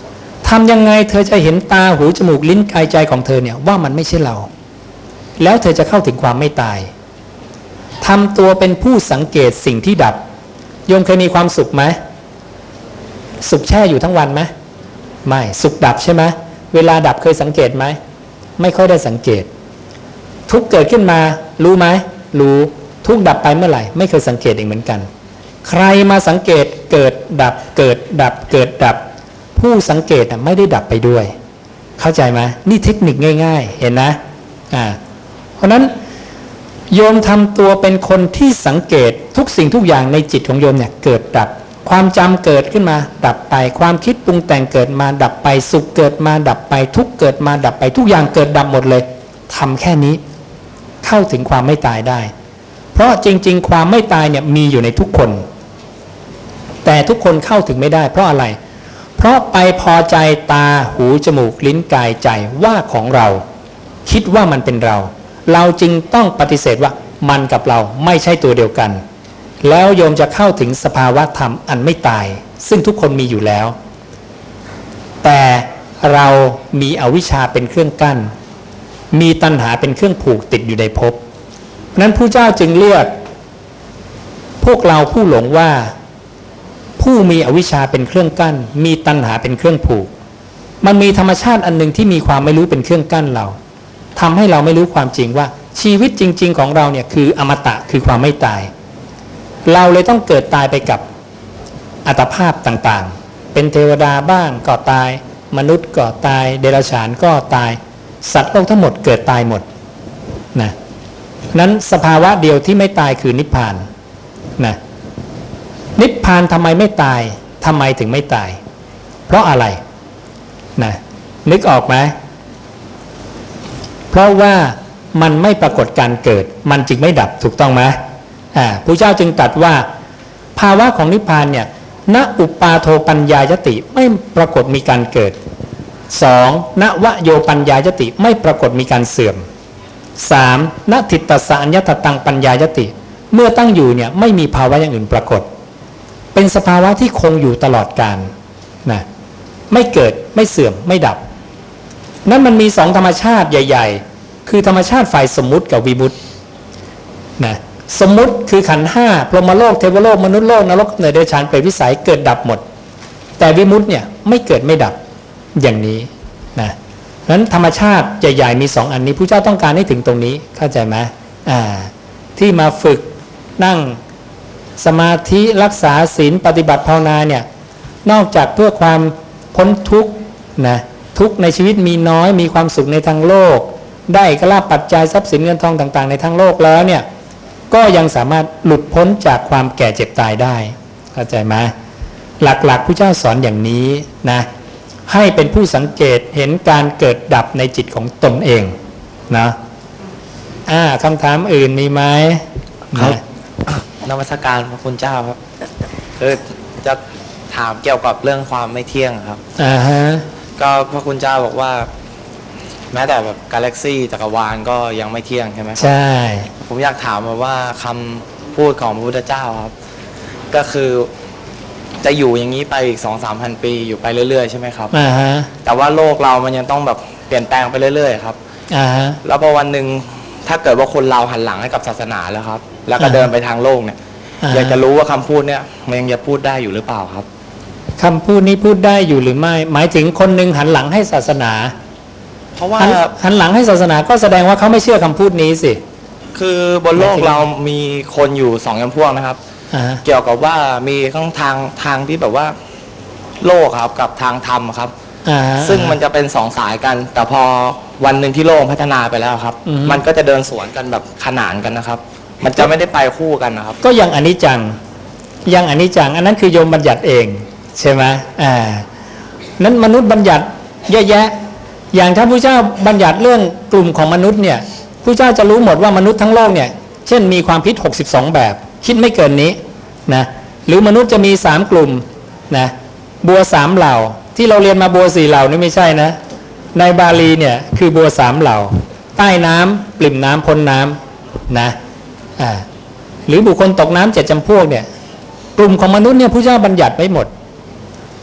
ทำยังไงเธอจะเห็นตาหูจมูกลิ้นกายใจของเธอเนี่ยว่ามันไม่ใช่เราแล้วเธอจะเข้าถึงความไม่ตายทำตัวเป็นผู้สังเกตสิ่งที่ดับโยมเคยมีความสุขไหมสุขแช่อยู่ทั้งวันไหมไม่สุขดับใช่ไหมเวลาดับเคยสังเกตไหมไม่ค่อยได้สังเกตทุกเกิดขึ้นมารู้ไหมรู้ทุกดับไปเมื่อไหร่ไม่เคยสังเกตเองเหมือนกันใครมาสังเกตเกิดดับเกิดดับเกิดดับผู้สังเกตไม่ได้ดับไปด้วยเข้าใจไหมนี่เทคนิคง่ายๆเห็นนะอ่าเพราะนั้นโยมทำตัวเป็นคนที่สังเกตทุกสิ่งทุกอย่างในจิตของโยมเนี่ยเกิดดับความจำเกิดขึ้นมาดับไปความคิดปรุงแต่งเกิดมาดับไปสุขเกิดมาดับไปทุกข์เกิดมาดับไปทุกอย่างเกิดดับหมดเลยทำแค่นี้เข้าถึงความไม่ตายได้เพราะจริงๆความไม่ตายเนี่ยมีอยู่ในทุกคนแต่ทุกคนเข้าถึงไม่ได้เพราะอะไรเพราะไปพอใจตาหูจมูกลิ้นกายใจว่าของเราคิดว่ามันเป็นเราเราจึงต้องปฏิเสธว่ามันกับเราไม่ใช่ตัวเดียวกันแล้วโยมจะเข้าถึงสภาวะธรรมอันไม่ตายซึ่งทุกคนมีอยู่แล้วแต่เรามีอวิชชาเป็นเครื่องกั้นมีตัณหาเป็นเครื่องผูกติดอยู่ในภพนั้นผู้เจ้าจึงเรียกพวกเราผู้หลงว่าผู้มีอวิชชาเป็นเครื่องกั้นมีตัณหาเป็นเครื่องผูกมันมีธรรมชาติอันหนึ่งที่มีความไม่รู้เป็นเครื่องกั้นเราทำให้เราไม่รู้ความจริงว่าชีวิตจริงๆของเราเนี่ยคืออมตะคือความไม่ตายเราเลยต้องเกิดตายไปกับอัตภาพต่างๆเป็นเทวดาบ้างก็ตายมนุษย์ก็ตายเดรัจฉานก็ตายสัตว์โลกทั้งหมดเกิดตายหมดนะนั้นสภาวะเดียวที่ไม่ตายคือนิพพานนะนิพพานทำไมไม่ตายทำไมถึงไม่ตายเพราะอะไรนะนึกออกไหมเพราะว่ามันไม่ปรากฏการเกิดมันจึงไม่ดับถูกต้องไหมอ่าพระเจ้าจึงตรัสว่าภาวะของนิพพานเนี่ยณอุปาโทปัญญายติไม่ปรากฏมีการเกิดสองณวโยปัญญายติไม่ปรากฏมีการเสื่อมสามณทิตตสอัญญตตังปัญญายติเมื่อตั้งอยู่เนี่ยไม่มีภาวะอย่างอื่นปรากฏเป็นสภาวะที่คงอยู่ตลอดกาลนะไม่เกิดไม่เสื่อมไม่ดับนั้นมันมีสองธรรมชาติใหญ่ๆคือธรรมชาติฝ่ายสมมุติกับวิมุตตินะสมมุติคือขันธ์ห้าพรหมโลกเทวโลกมนุษย์โลกนรกเนรเดรัจฉานเปรตวิสัยเกิดดับหมดแต่วิมุตติเนี่ยไม่เกิดไม่ดับอย่างนี้นะนั้นธรรมชาติใหญ่ๆมีสองอันนี้พระเจ้าต้องการให้ถึงตรงนี้เข้าใจไหมอ่าที่มาฝึกนั่งสมาธิรักษาศีลปฏิบัติภาวนาเนี่ยนอกจากเพื่อความพ้นทุกข์นะทุกข์ในชีวิตมีน้อยมีความสุขในทางโลกได้ก็ลาภปัจจัยทรัพย์สินเงินทองต่างๆในทางโลกแล้วเนี่ยก็ยังสามารถหลุดพ้นจากความแก่เจ็บตายได้เข้าใจไหมหลักๆพระเจ้าสอนอย่างนี้นะให้เป็นผู้สังเกตเห็นการเกิดดับในจิตของตนเองนะอ่าคำถามอื่นมีไหมครับนมัสการพระคุณเจ้าครับเออจะถามเกี่ยวกับเรื่องความไม่เที่ยงครับอ่าฮะก็พระคุณเจ้าบอกว่าแม้แต่แบบกาแล็กซี่จักรวาลก็ยังไม่เที่ยงใช่ไหมครับใช่ผมอยากถามมาว่าคำพูดของพระพุทธเจ้าครับก็คือจะอยู่อย่างนี้ไปอีกสองสามพันปีอยู่ไปเรื่อยๆใช่ไหมครับอ่าฮะแต่ว่าโลกเรามันยังต้องแบบเปลี่ยนแปลงไปเรื่อยๆครับอ่าฮะแล้วพอวันหนึ่งถ้าเกิดว่าคนเราหันหลังให้กับศาสนาแล้วครับแล้วก็เดินไปทางโลกเนี่ยอยากจะรู้ว่าคำพูดเนี่ยมันยังจะพูดได้อยู่หรือเปล่าครับคำพูดนี้พูดได้อยู่หรือไม่หมายถึงคนหนึ่งหันหลังให้ศาสนาเพราะว่าหันหลังให้ศาสนาก็แสดงว่าเขาไม่เชื่อคำพูดนี้สิคือบนโลกเรามีคนอยู่สองจำพวกนะครับเกี่ยวกับว่ามีทั้งทางทางที่แบบว่าโลกครับกับทางธรรมครับซึ่งมันจะเป็นสองสายกันแต่พอวันหนึ่งที่โลกพัฒนาไปแล้วครับมันก็จะเดินสวนกันแบบขนานกันนะครับมันจะไม่ได้ไปคู่กันนะครับก็ยังอนิจจังยังอนิจจังอันนั้นคือโยมบัญญัติเองใช่ไหมอ่านั้นมนุษย์บัญญัติเยอะแยะอย่างถ้าพระเจ้าบัญญัติเรื่องกลุ่มของมนุษย์เนี่ยพระเจ้าจะรู้หมดว่ามนุษย์ทั้งโลกเนี่ยเช่นมีความคิดหกสิบสองแบบคิดไม่เกินนี้นะหรือมนุษย์จะมีสามกลุ่มนะบัวสามเหล่าที่เราเรียนมาบัวสี่เหล่านี่ไม่ใช่นะในบาลีเนี่ยคือบัวสามเหล่าใต้น้ำปริ่มน้ำพ้นน้ำนะอ่าหรือบุคคลตกน้ำเจ็ดจำพวกเนี่ยกลุ่มของมนุษย์เนี่ยพระเจ้าบัญญัติไว้หมด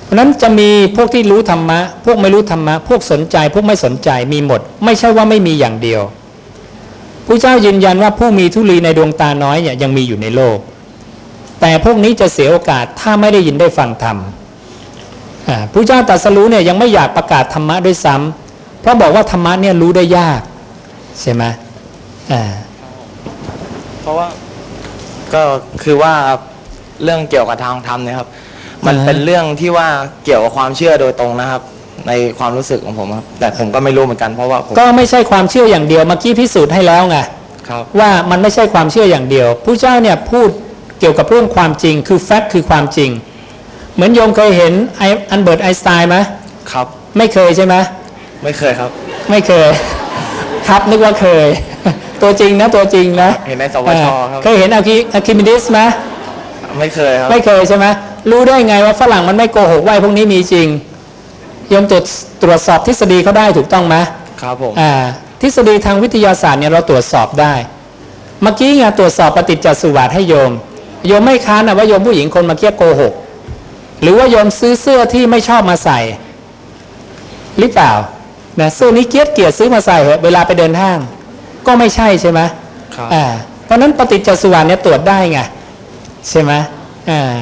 เพราะนั้นจะมีพวกที่รู้ธรรมะพวกไม่รู้ธรรมะพวกสนใจพวกไม่สนใจมีหมดไม่ใช่ว่าไม่มีอย่างเดียวพระเจ้ายืนยันว่าผู้มีธุลีในดวงตาน้อยเนี่ยยังมีอยู่ในโลกแต่พวกนี้จะเสียโอกาสถ้าไม่ได้ยินได้ฟังธรรมพระเจ้าตรัสรู้เนี่ยยังไม่อยากประกาศธรรมะด้วยซ้ำเพราะบอกว่าธรรมะเนี่ยรู้ได้ยากใช่ไหมอ่าเพราะว่าก็คือว่าเรื่องเกี่ยวกับทางธรรมเนี่ยครับมันเป็นเรื่องที่ว่าเกี่ยวกับความเชื่อโดยตรงนะครับในความรู้สึกของผมครับแต่ผมก็ไม่รู้เหมือนกันเพราะว่าผมก็ไม่ใช่ความเชื่ออย่างเดียวเมื่อกี้พิสูจน์ให้แล้วไงว่ามันไม่ใช่ความเชื่ออย่างเดียวผู้เจ้าเนี่ยพูดเกี่ยวกับเรื่องความจริงคือแฟกต์คือความจริงเหมือนโยมเคยเห็นไออันเบิร์ตไอน์สไตน์ไหมครับไม่เคยใช่ไหมไม่เคยครับไม่เคยครับนึกว่าเคยตัวจริงนะตัวจริงนะเห็นในสวชครับเคยเห็นอะคิอะคิมิดิสไหมไม่เคยครับไม่เคยใช่ไหมรู้ได้ไงว่าฝรั่งมันไม่โกหกว่าพวกนี้มีจริงโยมตรวจตรวจสอบทฤษฎีเขาได้ถูกต้องไหมครับผมอ่าทฤษฎีทางวิทยาศาสตร์เนี่ยเราตรวจสอบได้เมื่อกี้ไงตรวจสอบปฏิจจสุบาทให้โยมโยมไม่ค้านนะว่าโยมผู้หญิงคนเมื่อกี้โกหกหรือว่าโยมซื้อเสื้อที่ไม่ชอบมาใส่หรือเปล่านะเสื้อนี้เกียดเกียดซื้อมาใส่เหอะเวลาไปเดินห้างก็ไม่ใช่ใช่ไหมครับอ่าเพราะนั้นปฏิจจสุบาทเนี่ยตรวจได้ไงใช่ไหมอ่า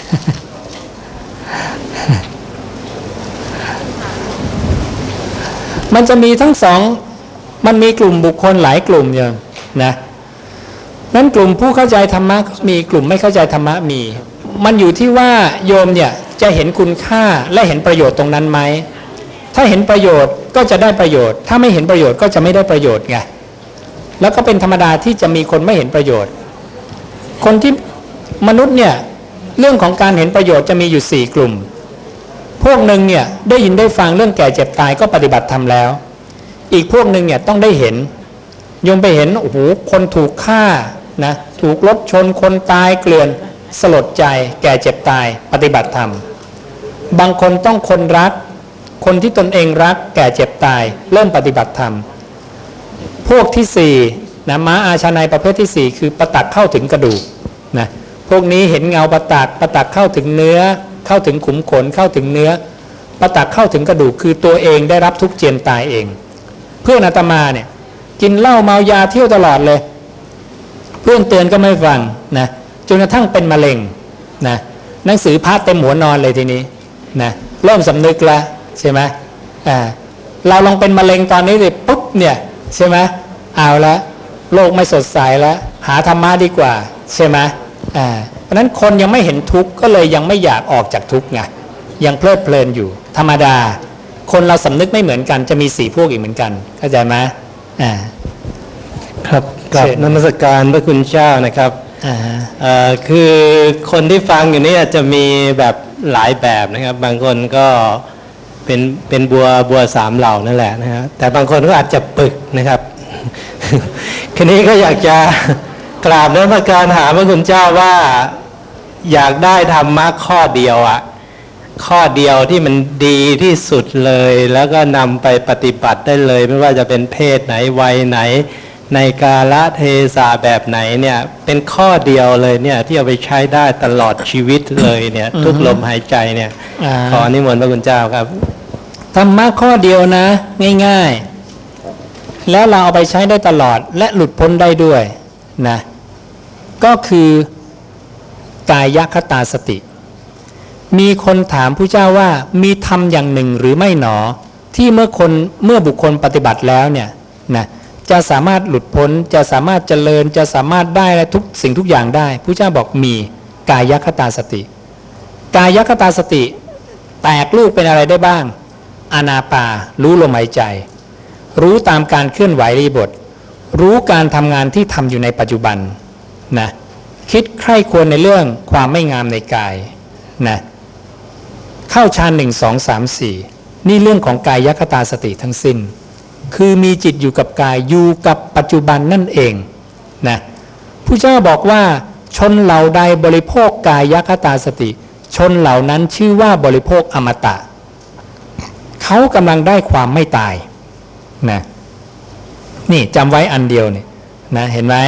มันจะมีทั้งสองมันมีกลุ่มบุคคลหลายกลุ่มอย่างนะนั้นกลุ่มผู้เข้าใจธรรมะมีกลุ่มไม่เข้าใจธรรมะมีมันอยู่ที่ว่าโยมเนี่ยจะเห็นคุณค่าและเห็นประโยชน์ตรงนั้นไหมถ้าเห็นประโยชน์ก็จะได้ประโยชน์ถ้าไม่เห็นประโยชน์ก็จะไม่ได้ประโยชน์ไงแล้วก็เป็นธรรมดาที่จะมีคนไม่เห็นประโยชน์คนที่มนุษย์เนี่ยเรื่องของการเห็นประโยชน์จะมีอยู่สี่กลุ่มพวกหนึ่งเนี่ยได้ยินได้ฟังเรื่องแก่เจ็บตายก็ปฏิบัติธรรมแล้วอีกพวกหนึ่งเนี่ยต้องได้เห็นโยมไปเห็นโอ้โหคนถูกฆ่านะถูกรถชนคนตายเกลื่อนสลดใจแก่เจ็บตายปฏิบัติธรรมบางคนต้องคนรักคนที่ตนเองรักแก่เจ็บตายเริ่มปฏิบัติธรรมพวกที่สี่นะม้าอาชาไนประเภทที่สี่คือประตักเข้าถึงกระดูกนะพวกนี้เห็นเงาประตักประตักเข้าถึงเนื้อเข้าถึงขุมขนเข้าถึงเนื้อประตักเข้าถึงกระดูกคือตัวเองได้รับทุกข์เจียนตายเองเพื่อนอาตมาเนี่ยกินเหล้าเมายาเที่ยวตลอดเลยเพื่อนเตือนก็ไม่ฟังนะจนกระทั่งเป็นมะเร็งนะหนังสือพาดเต็มหัวนอนเลยทีนี้นะเริ่มสำนึกแล้วใช่ไหมอ่าเราลองเป็นมะเร็งตอนนี้เลยปุ๊บเนี่ยใช่ไหมเอาละโลกไม่สดใสแล้วหาธรรมะดีกว่าใช่ไหมอ่าเพราะนั้นคนยังไม่เห็นทุกข์ก็เลยยังไม่อยากออกจากทุกข์ไงยังเพลิดเพลินอยู่ธรรมดาคนเราสำนึกไม่เหมือนกันจะมีสี่พวกอีกเหมือนกันเข้าใจไหมอ่าครับกับนมัสการพระคุณเจ้านะครับอ่าคือคนที่ฟังอยู่นี่จะมีแบบหลายแบบนะครับบางคนก็เป็นเป็นบัวบัวสามเหล่านั่นแหละนะฮะแต่บางคนก็อาจจะปึกนะครับทีนี้ก็อยากจะกราบนมัสการหาพระคุณเจ้าว่าอยากได้ธรรมะข้อเดียวอะข้อเดียวที่มันดีที่สุดเลยแล้วก็นำไปปฏิบัติได้เลยไม่ว่าจะเป็นเพศไหนวัยไหนในกาลเทศะแบบไหนเนี่ยเป็นข้อเดียวเลยเนี่ยที่เอาไปใช้ได้ตลอดชีวิตเลยเนี่ยทุกลมหายใจเนี่ยขอนิมนต์พระคุณเจ้าครับธรรมะข้อเดียวนะง่ายๆแล้วเราเอาไปใช้ได้ตลอดและหลุดพ้นได้ด้วยนะก็คือกายคตาสติมีคนถามพระเจ้าว่ามีธรรมอย่างหนึ่งหรือไม่หนอที่เมื่อคนเมื่อบุคคลปฏิบัติแล้วเนี่ยนะจะสามารถหลุดพ้นจะสามารถเจริญจะสามารถได้ทุกสิ่งทุกอย่างได้พระเจ้าบอกมีกายคตาสติกายคตาสติแตกลูกเป็นอะไรได้บ้างอานาปารู้ลมหายใจรู้ตามการเคลื่อนไหวอิริยาบถรู้การทำงานที่ทำอยู่ในปัจจุบันนะคิดใคร่ควรในเรื่องความไม่งามในกายนะเข้าฌานหนึ่งสองสามสี่นี่เรื่องของกายคตาสติทั้งสิ้นคือมีจิตอยู่กับกายอยู่กับปัจจุบันนั่นเองนะผู้เจ้าบอกว่าชนเหล่าใดบริโภคกายคตาสติชนเหล่านั้นชื่อว่าบริโภคอมตะเขากำลังได้ความไม่ตายนะนี่จำไว้อันเดียวนี่นะเห็นไหม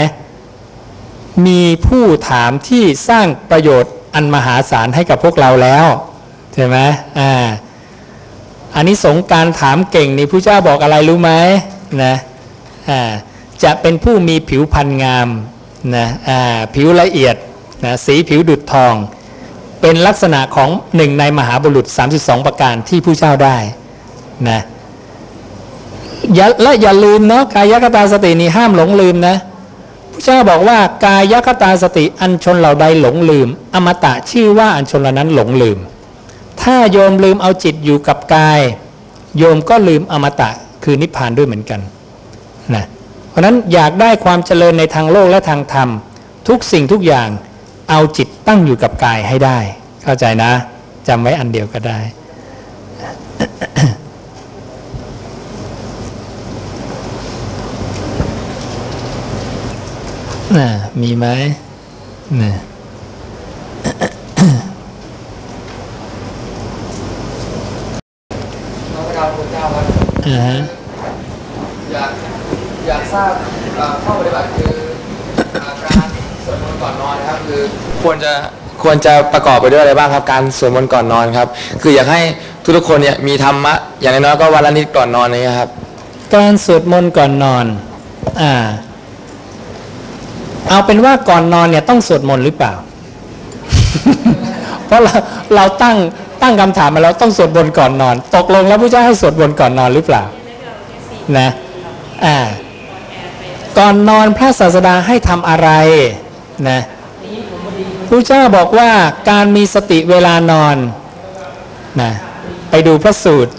มีผู้ถามที่สร้างประโยชน์อันมหาศาลให้กับพวกเราแล้วใช่ไหมอ่าอันนี้สงการถามเก่งนี่พระเจ้าบอกอะไรรู้ไหมนะอ่าจะเป็นผู้มีผิวพรรณงามนะอ่าผิวละเอียดนะสีผิวดุจทองเป็นลักษณะของหนึ่งในมหาบุรุษสามสิบสองประการที่ผู้เจ้าได้นะอย่าและอย่าลืมเนาะกายคตาสตินี่ห้ามหลงลืมนะพระเจ้าบอกว่ากายคตาสติอันชนเหล่าใดหลงลืมอมตะชื่อว่าอันชนเหล่านั้นหลงลืมถ้าโยมลืมเอาจิตอยู่กับกายโยมก็ลืมอมตะคือนิพพานด้วยเหมือนกันนะเพราะนั้นอยากได้ความเจริญในทางโลกและทางธรรมทุกสิ่งทุกอย่างเอาจิตตั้งอยู่กับกายให้ได้เข้าใจนะจำไว้อันเดียวก็ได้ น่ะมีไหมน่ะน้องกระดาวคุณเจ้าครับอ่าฮะอยากอยากทราบข้อปฏิบัติคือการสวดมนต์ก่อนนอนนะครับคือควรจะควรจะประกอบไปด้วยอะไรบ้างครับการสวดมนต์ก่อนนอนครับคืออยากให้ทุกๆคนเนี่ยมีธรรมะอย่างน้อยๆก็วันละนิดก่อนนอนนี้ครับการสวดมนต์ก่อนนอนอ่าเอาเป็นว่าก่อนนอนเนี่ยต้องสวดมนต์หรือเปล่า เพราะเราเราตั้งตั้งคำถามมาแล้วต้องสวดมนต์ก่อนนอนตกลงแล้วพระเจ้าให้สวดมนต์ก่อนนอนหรือเปล่านะอ่าก่อนนอนพระศาสดาให้ทำอะไรนะพระเจ้าบอกว่าการมีสติเวลานอนนะไปดูพระสูตร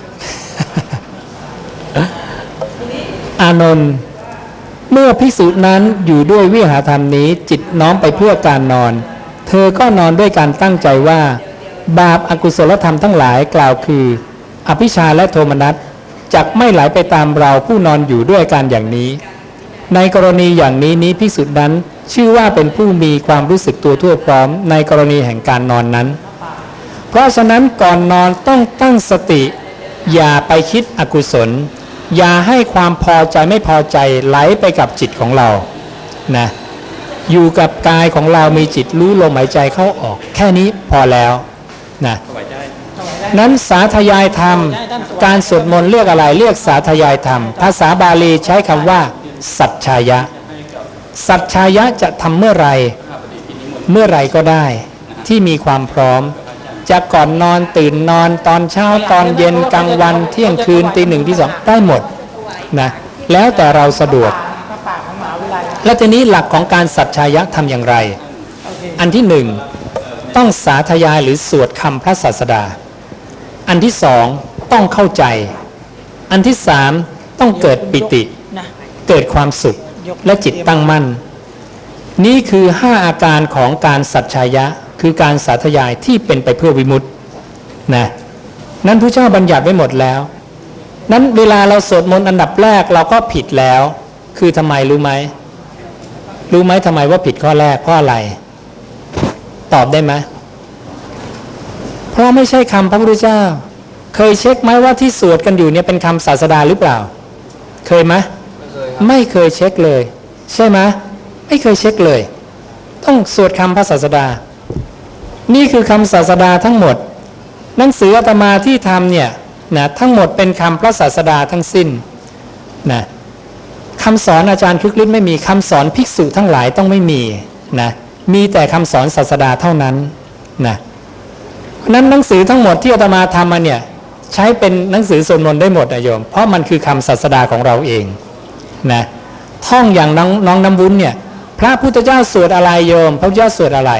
อานนท์เมื่อภิกษุนั้นอยู่ด้วยวิหารธรรมนี้จิตน้อมไปเพื่อการนอนเธอก็นอนด้วยการตั้งใจว่าบาปอกุศลธรรมทั้งหลายกล่าวคืออภิชฌาและโทมนัสจักไม่ไหลไปตามเราผู้นอนอยู่ด้วยการอย่างนี้ในกรณีอย่างนี้นี้ภิกษุนั้นชื่อว่าเป็นผู้มีความรู้สึกตัวทั่วพร้อมในกรณีแห่งการนอนนั้นเพราะฉะนั้นก่อนนอนต้องตั้งสติอย่าไปคิดอกุศลอย่าให้ความพอใจไม่พอใจไหลไปกับจิตของเรานะอยู่กับกายของเรามีจิตรู้ลมหายใจเข้าออกแค่นี้พอแล้วนะนั้นสาธยายธรรมการสวดมนต์เรียกอะไรเรียกสาธยายธรรมภาษาบาลีใช้คำว่าสัจฉายะสัจฉายะจะทำเมื่อไรเมื่อไรก็ได้ที่มีความพร้อมจะก่อนนอนตื่นนอนตอนเช้าตอนเย็นกลางวันเที่ยงคืนตีหนึ่งตีสองได้หมดนะแล้วแต่เราสะดวกและทีนี้หลักของการสัจฉายะทำอย่างไรอันที่หนึ่งต้องสาธยายหรือสวดคำพระศาสดาอันที่สองต้องเข้าใจอันที่สามต้องเกิดปิติเกิดความสุขและจิตตั้งมั่นนี่คือห้าอาการของการสัจฉายะคือการสาธยายที่เป็นไปเพื่อวิมุตตินะนั้นพระเจ้าบัญญัติไว้หมดแล้วนั้นเวลาเราสวดมนต์อันดับแรกเราก็ผิดแล้วคือทำไมรู้ไหมรู้ไหมทำไมว่าผิดข้อแรกเพราะอะไรตอบได้ไหมเพราะไม่ใช่คำพระพุทธเจ้าเคยเช็คไหมว่าที่สวดกันอยู่เนี่ยเป็นคำศาสดาหรือเปล่าเคยไหมไม่เคยเช็คเลยใช่ไหมไม่เคยเช็คเลยต้องสวดคำพระศาสดานี่คือคำศาสดาทั้งหมดหนังสืออาตมาที่ทำเนี่ยนะทั้งหมดเป็นคำพระศาสดาทั้งสิ้นนะคำสอนอาจารย์คึกฤทธิ์ไม่มีคำสอนภิกษุทั้งหลายต้องไม่มีนะมีแต่คำสอนศาสดาเท่านั้นนะนั้นหนังสือทั้งหมดที่อาตมาทำมาเนี่ยใช้เป็นหนังสือสวดมนต์ได้หมดนะโยมเพราะมันคือคำศาสดาของเราเองนะท่องอย่างน้องน้องน้ำวุ้นเนี่ยพระพุทธเจ้าสวดอะไรโยมพระพุทธเจ้าสวดอะไร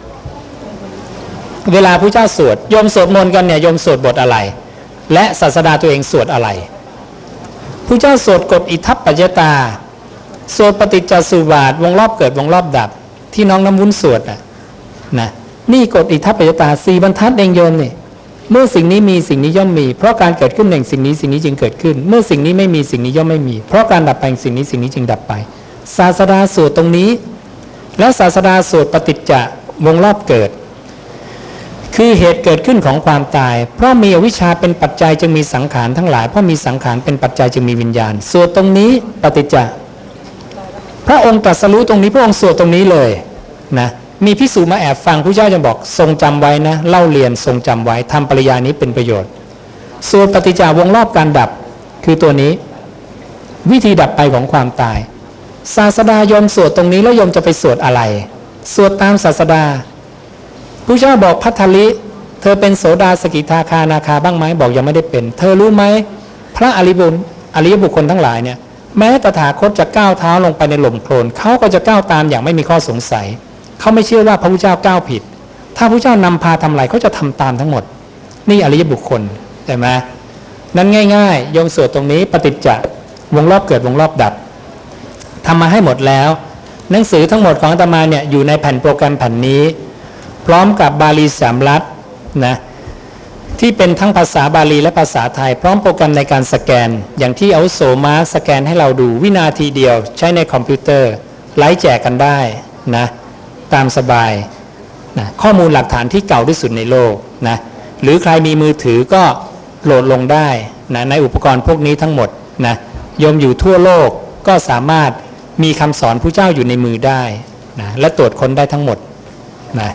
เวลาพระเจ้าสวดโยมสวดมนต์กันเนี่ยโยมสวดบทอะไรและศาสดาตัวเองสวดอะไรพระเจ้าสวดกฎอิทัปปัจจตาสวดปฏิจจสุบาทวงรอบเกิดวงรอบดับที่น้องน้ำวุ้นสวดนะนะนี่กฎอิทัปปัจจตาสี่บรรทัดเองโยมนี่เมื่อสิ่งนี้มีสิ่งนี้ย่อมมีเพราะการเกิดขึ้นแห่งสิ่งนี้สิ่งนี้จึงเกิดขึ้นเมื่อสิ่งนี้ไม่มีสิ่งนี้ย่อมไม่มีเพราะการดับไปแห่งสิ่งนี้สิ่งนี้จึงดับไปศาสดาสวดตรงนี้และศาสดาสวดปฏิจจวงรอบเกิดคือเหตุเกิดขึ้นของความตายเพราะมีอวิชชาเป็นปัจจัยจึงมีสังขารทั้งหลายเพราะมีสังขารเป็นปัจจัยจึงมีวิญญาณสวดตรงนี้ปฏิจจพระองค์ตรัสรู้ตรงนี้พระองค์สวดตรงนี้เลยนะมีภิกษุมาแอบฟังพระเจ้าจะบอกทรงจำไว้นะเล่าเรียนทรงจำไว้ทำปริยานี้เป็นประโยชน์ส่วนปฏิจจาวงรอบการดับคือตัวนี้วิธีดับไปของความตายศาสดายมสวดตรงนี้แล้วยมจะไปสวดอะไรสวดตามศาสดาพระเจ้าบอกพัทธลิเธอเป็นโสดาสกิทาคานาคาบ้างไหมบอกยังไม่ได้เป็นเธอรู้ไหมพระอริบุญอริยบุคคลทั้งหลายเนี่ยแม้ตถาคตจะก้าวเท้าลงไปในหล่มโคลนเขาก็จะก้าวตามอย่างไม่มีข้อสงสัยเขาไม่เชื่อว่าพระพุทธเจ้าก้าวผิดถ้าพระพุทธเจ้านำพาทำอะไรเขาจะทำตามทั้งหมดนี่อริยบุคคลใช่ไหมนั้นง่ายๆโยมสวดตรงนี้ปฏิจจวงรอบเกิดวงรอบดับทำมาให้หมดแล้วหนังสือทั้งหมดของอาตมาเนี่ยอยู่ในแผ่นโปรแกรมแผ่นนี้พร้อมกับบาลีสามรัฐนะที่เป็นทั้งภาษาบาลีและภาษาไทยพร้อมโปรแกรมในการสแกนอย่างที่เอาโสมาสแกนให้เราดูวินาทีเดียวใช้ในคอมพิวเตอร์ไลฟ์แจกกันได้นะตามสบายนะข้อมูลหลักฐานที่เก่าที่สุดในโลกนะหรือใครมีมือถือก็โหลดลงได้นะในอุปกรณ์พวกนี้ทั้งหมดนะโยมอยู่ทั่วโลกก็สามารถมีคำสอนพระเจ้าอยู่ในมือได้นะและตรวจค้นได้ทั้งหมดนะ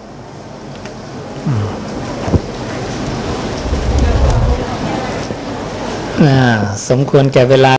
สมควรแก่เวลา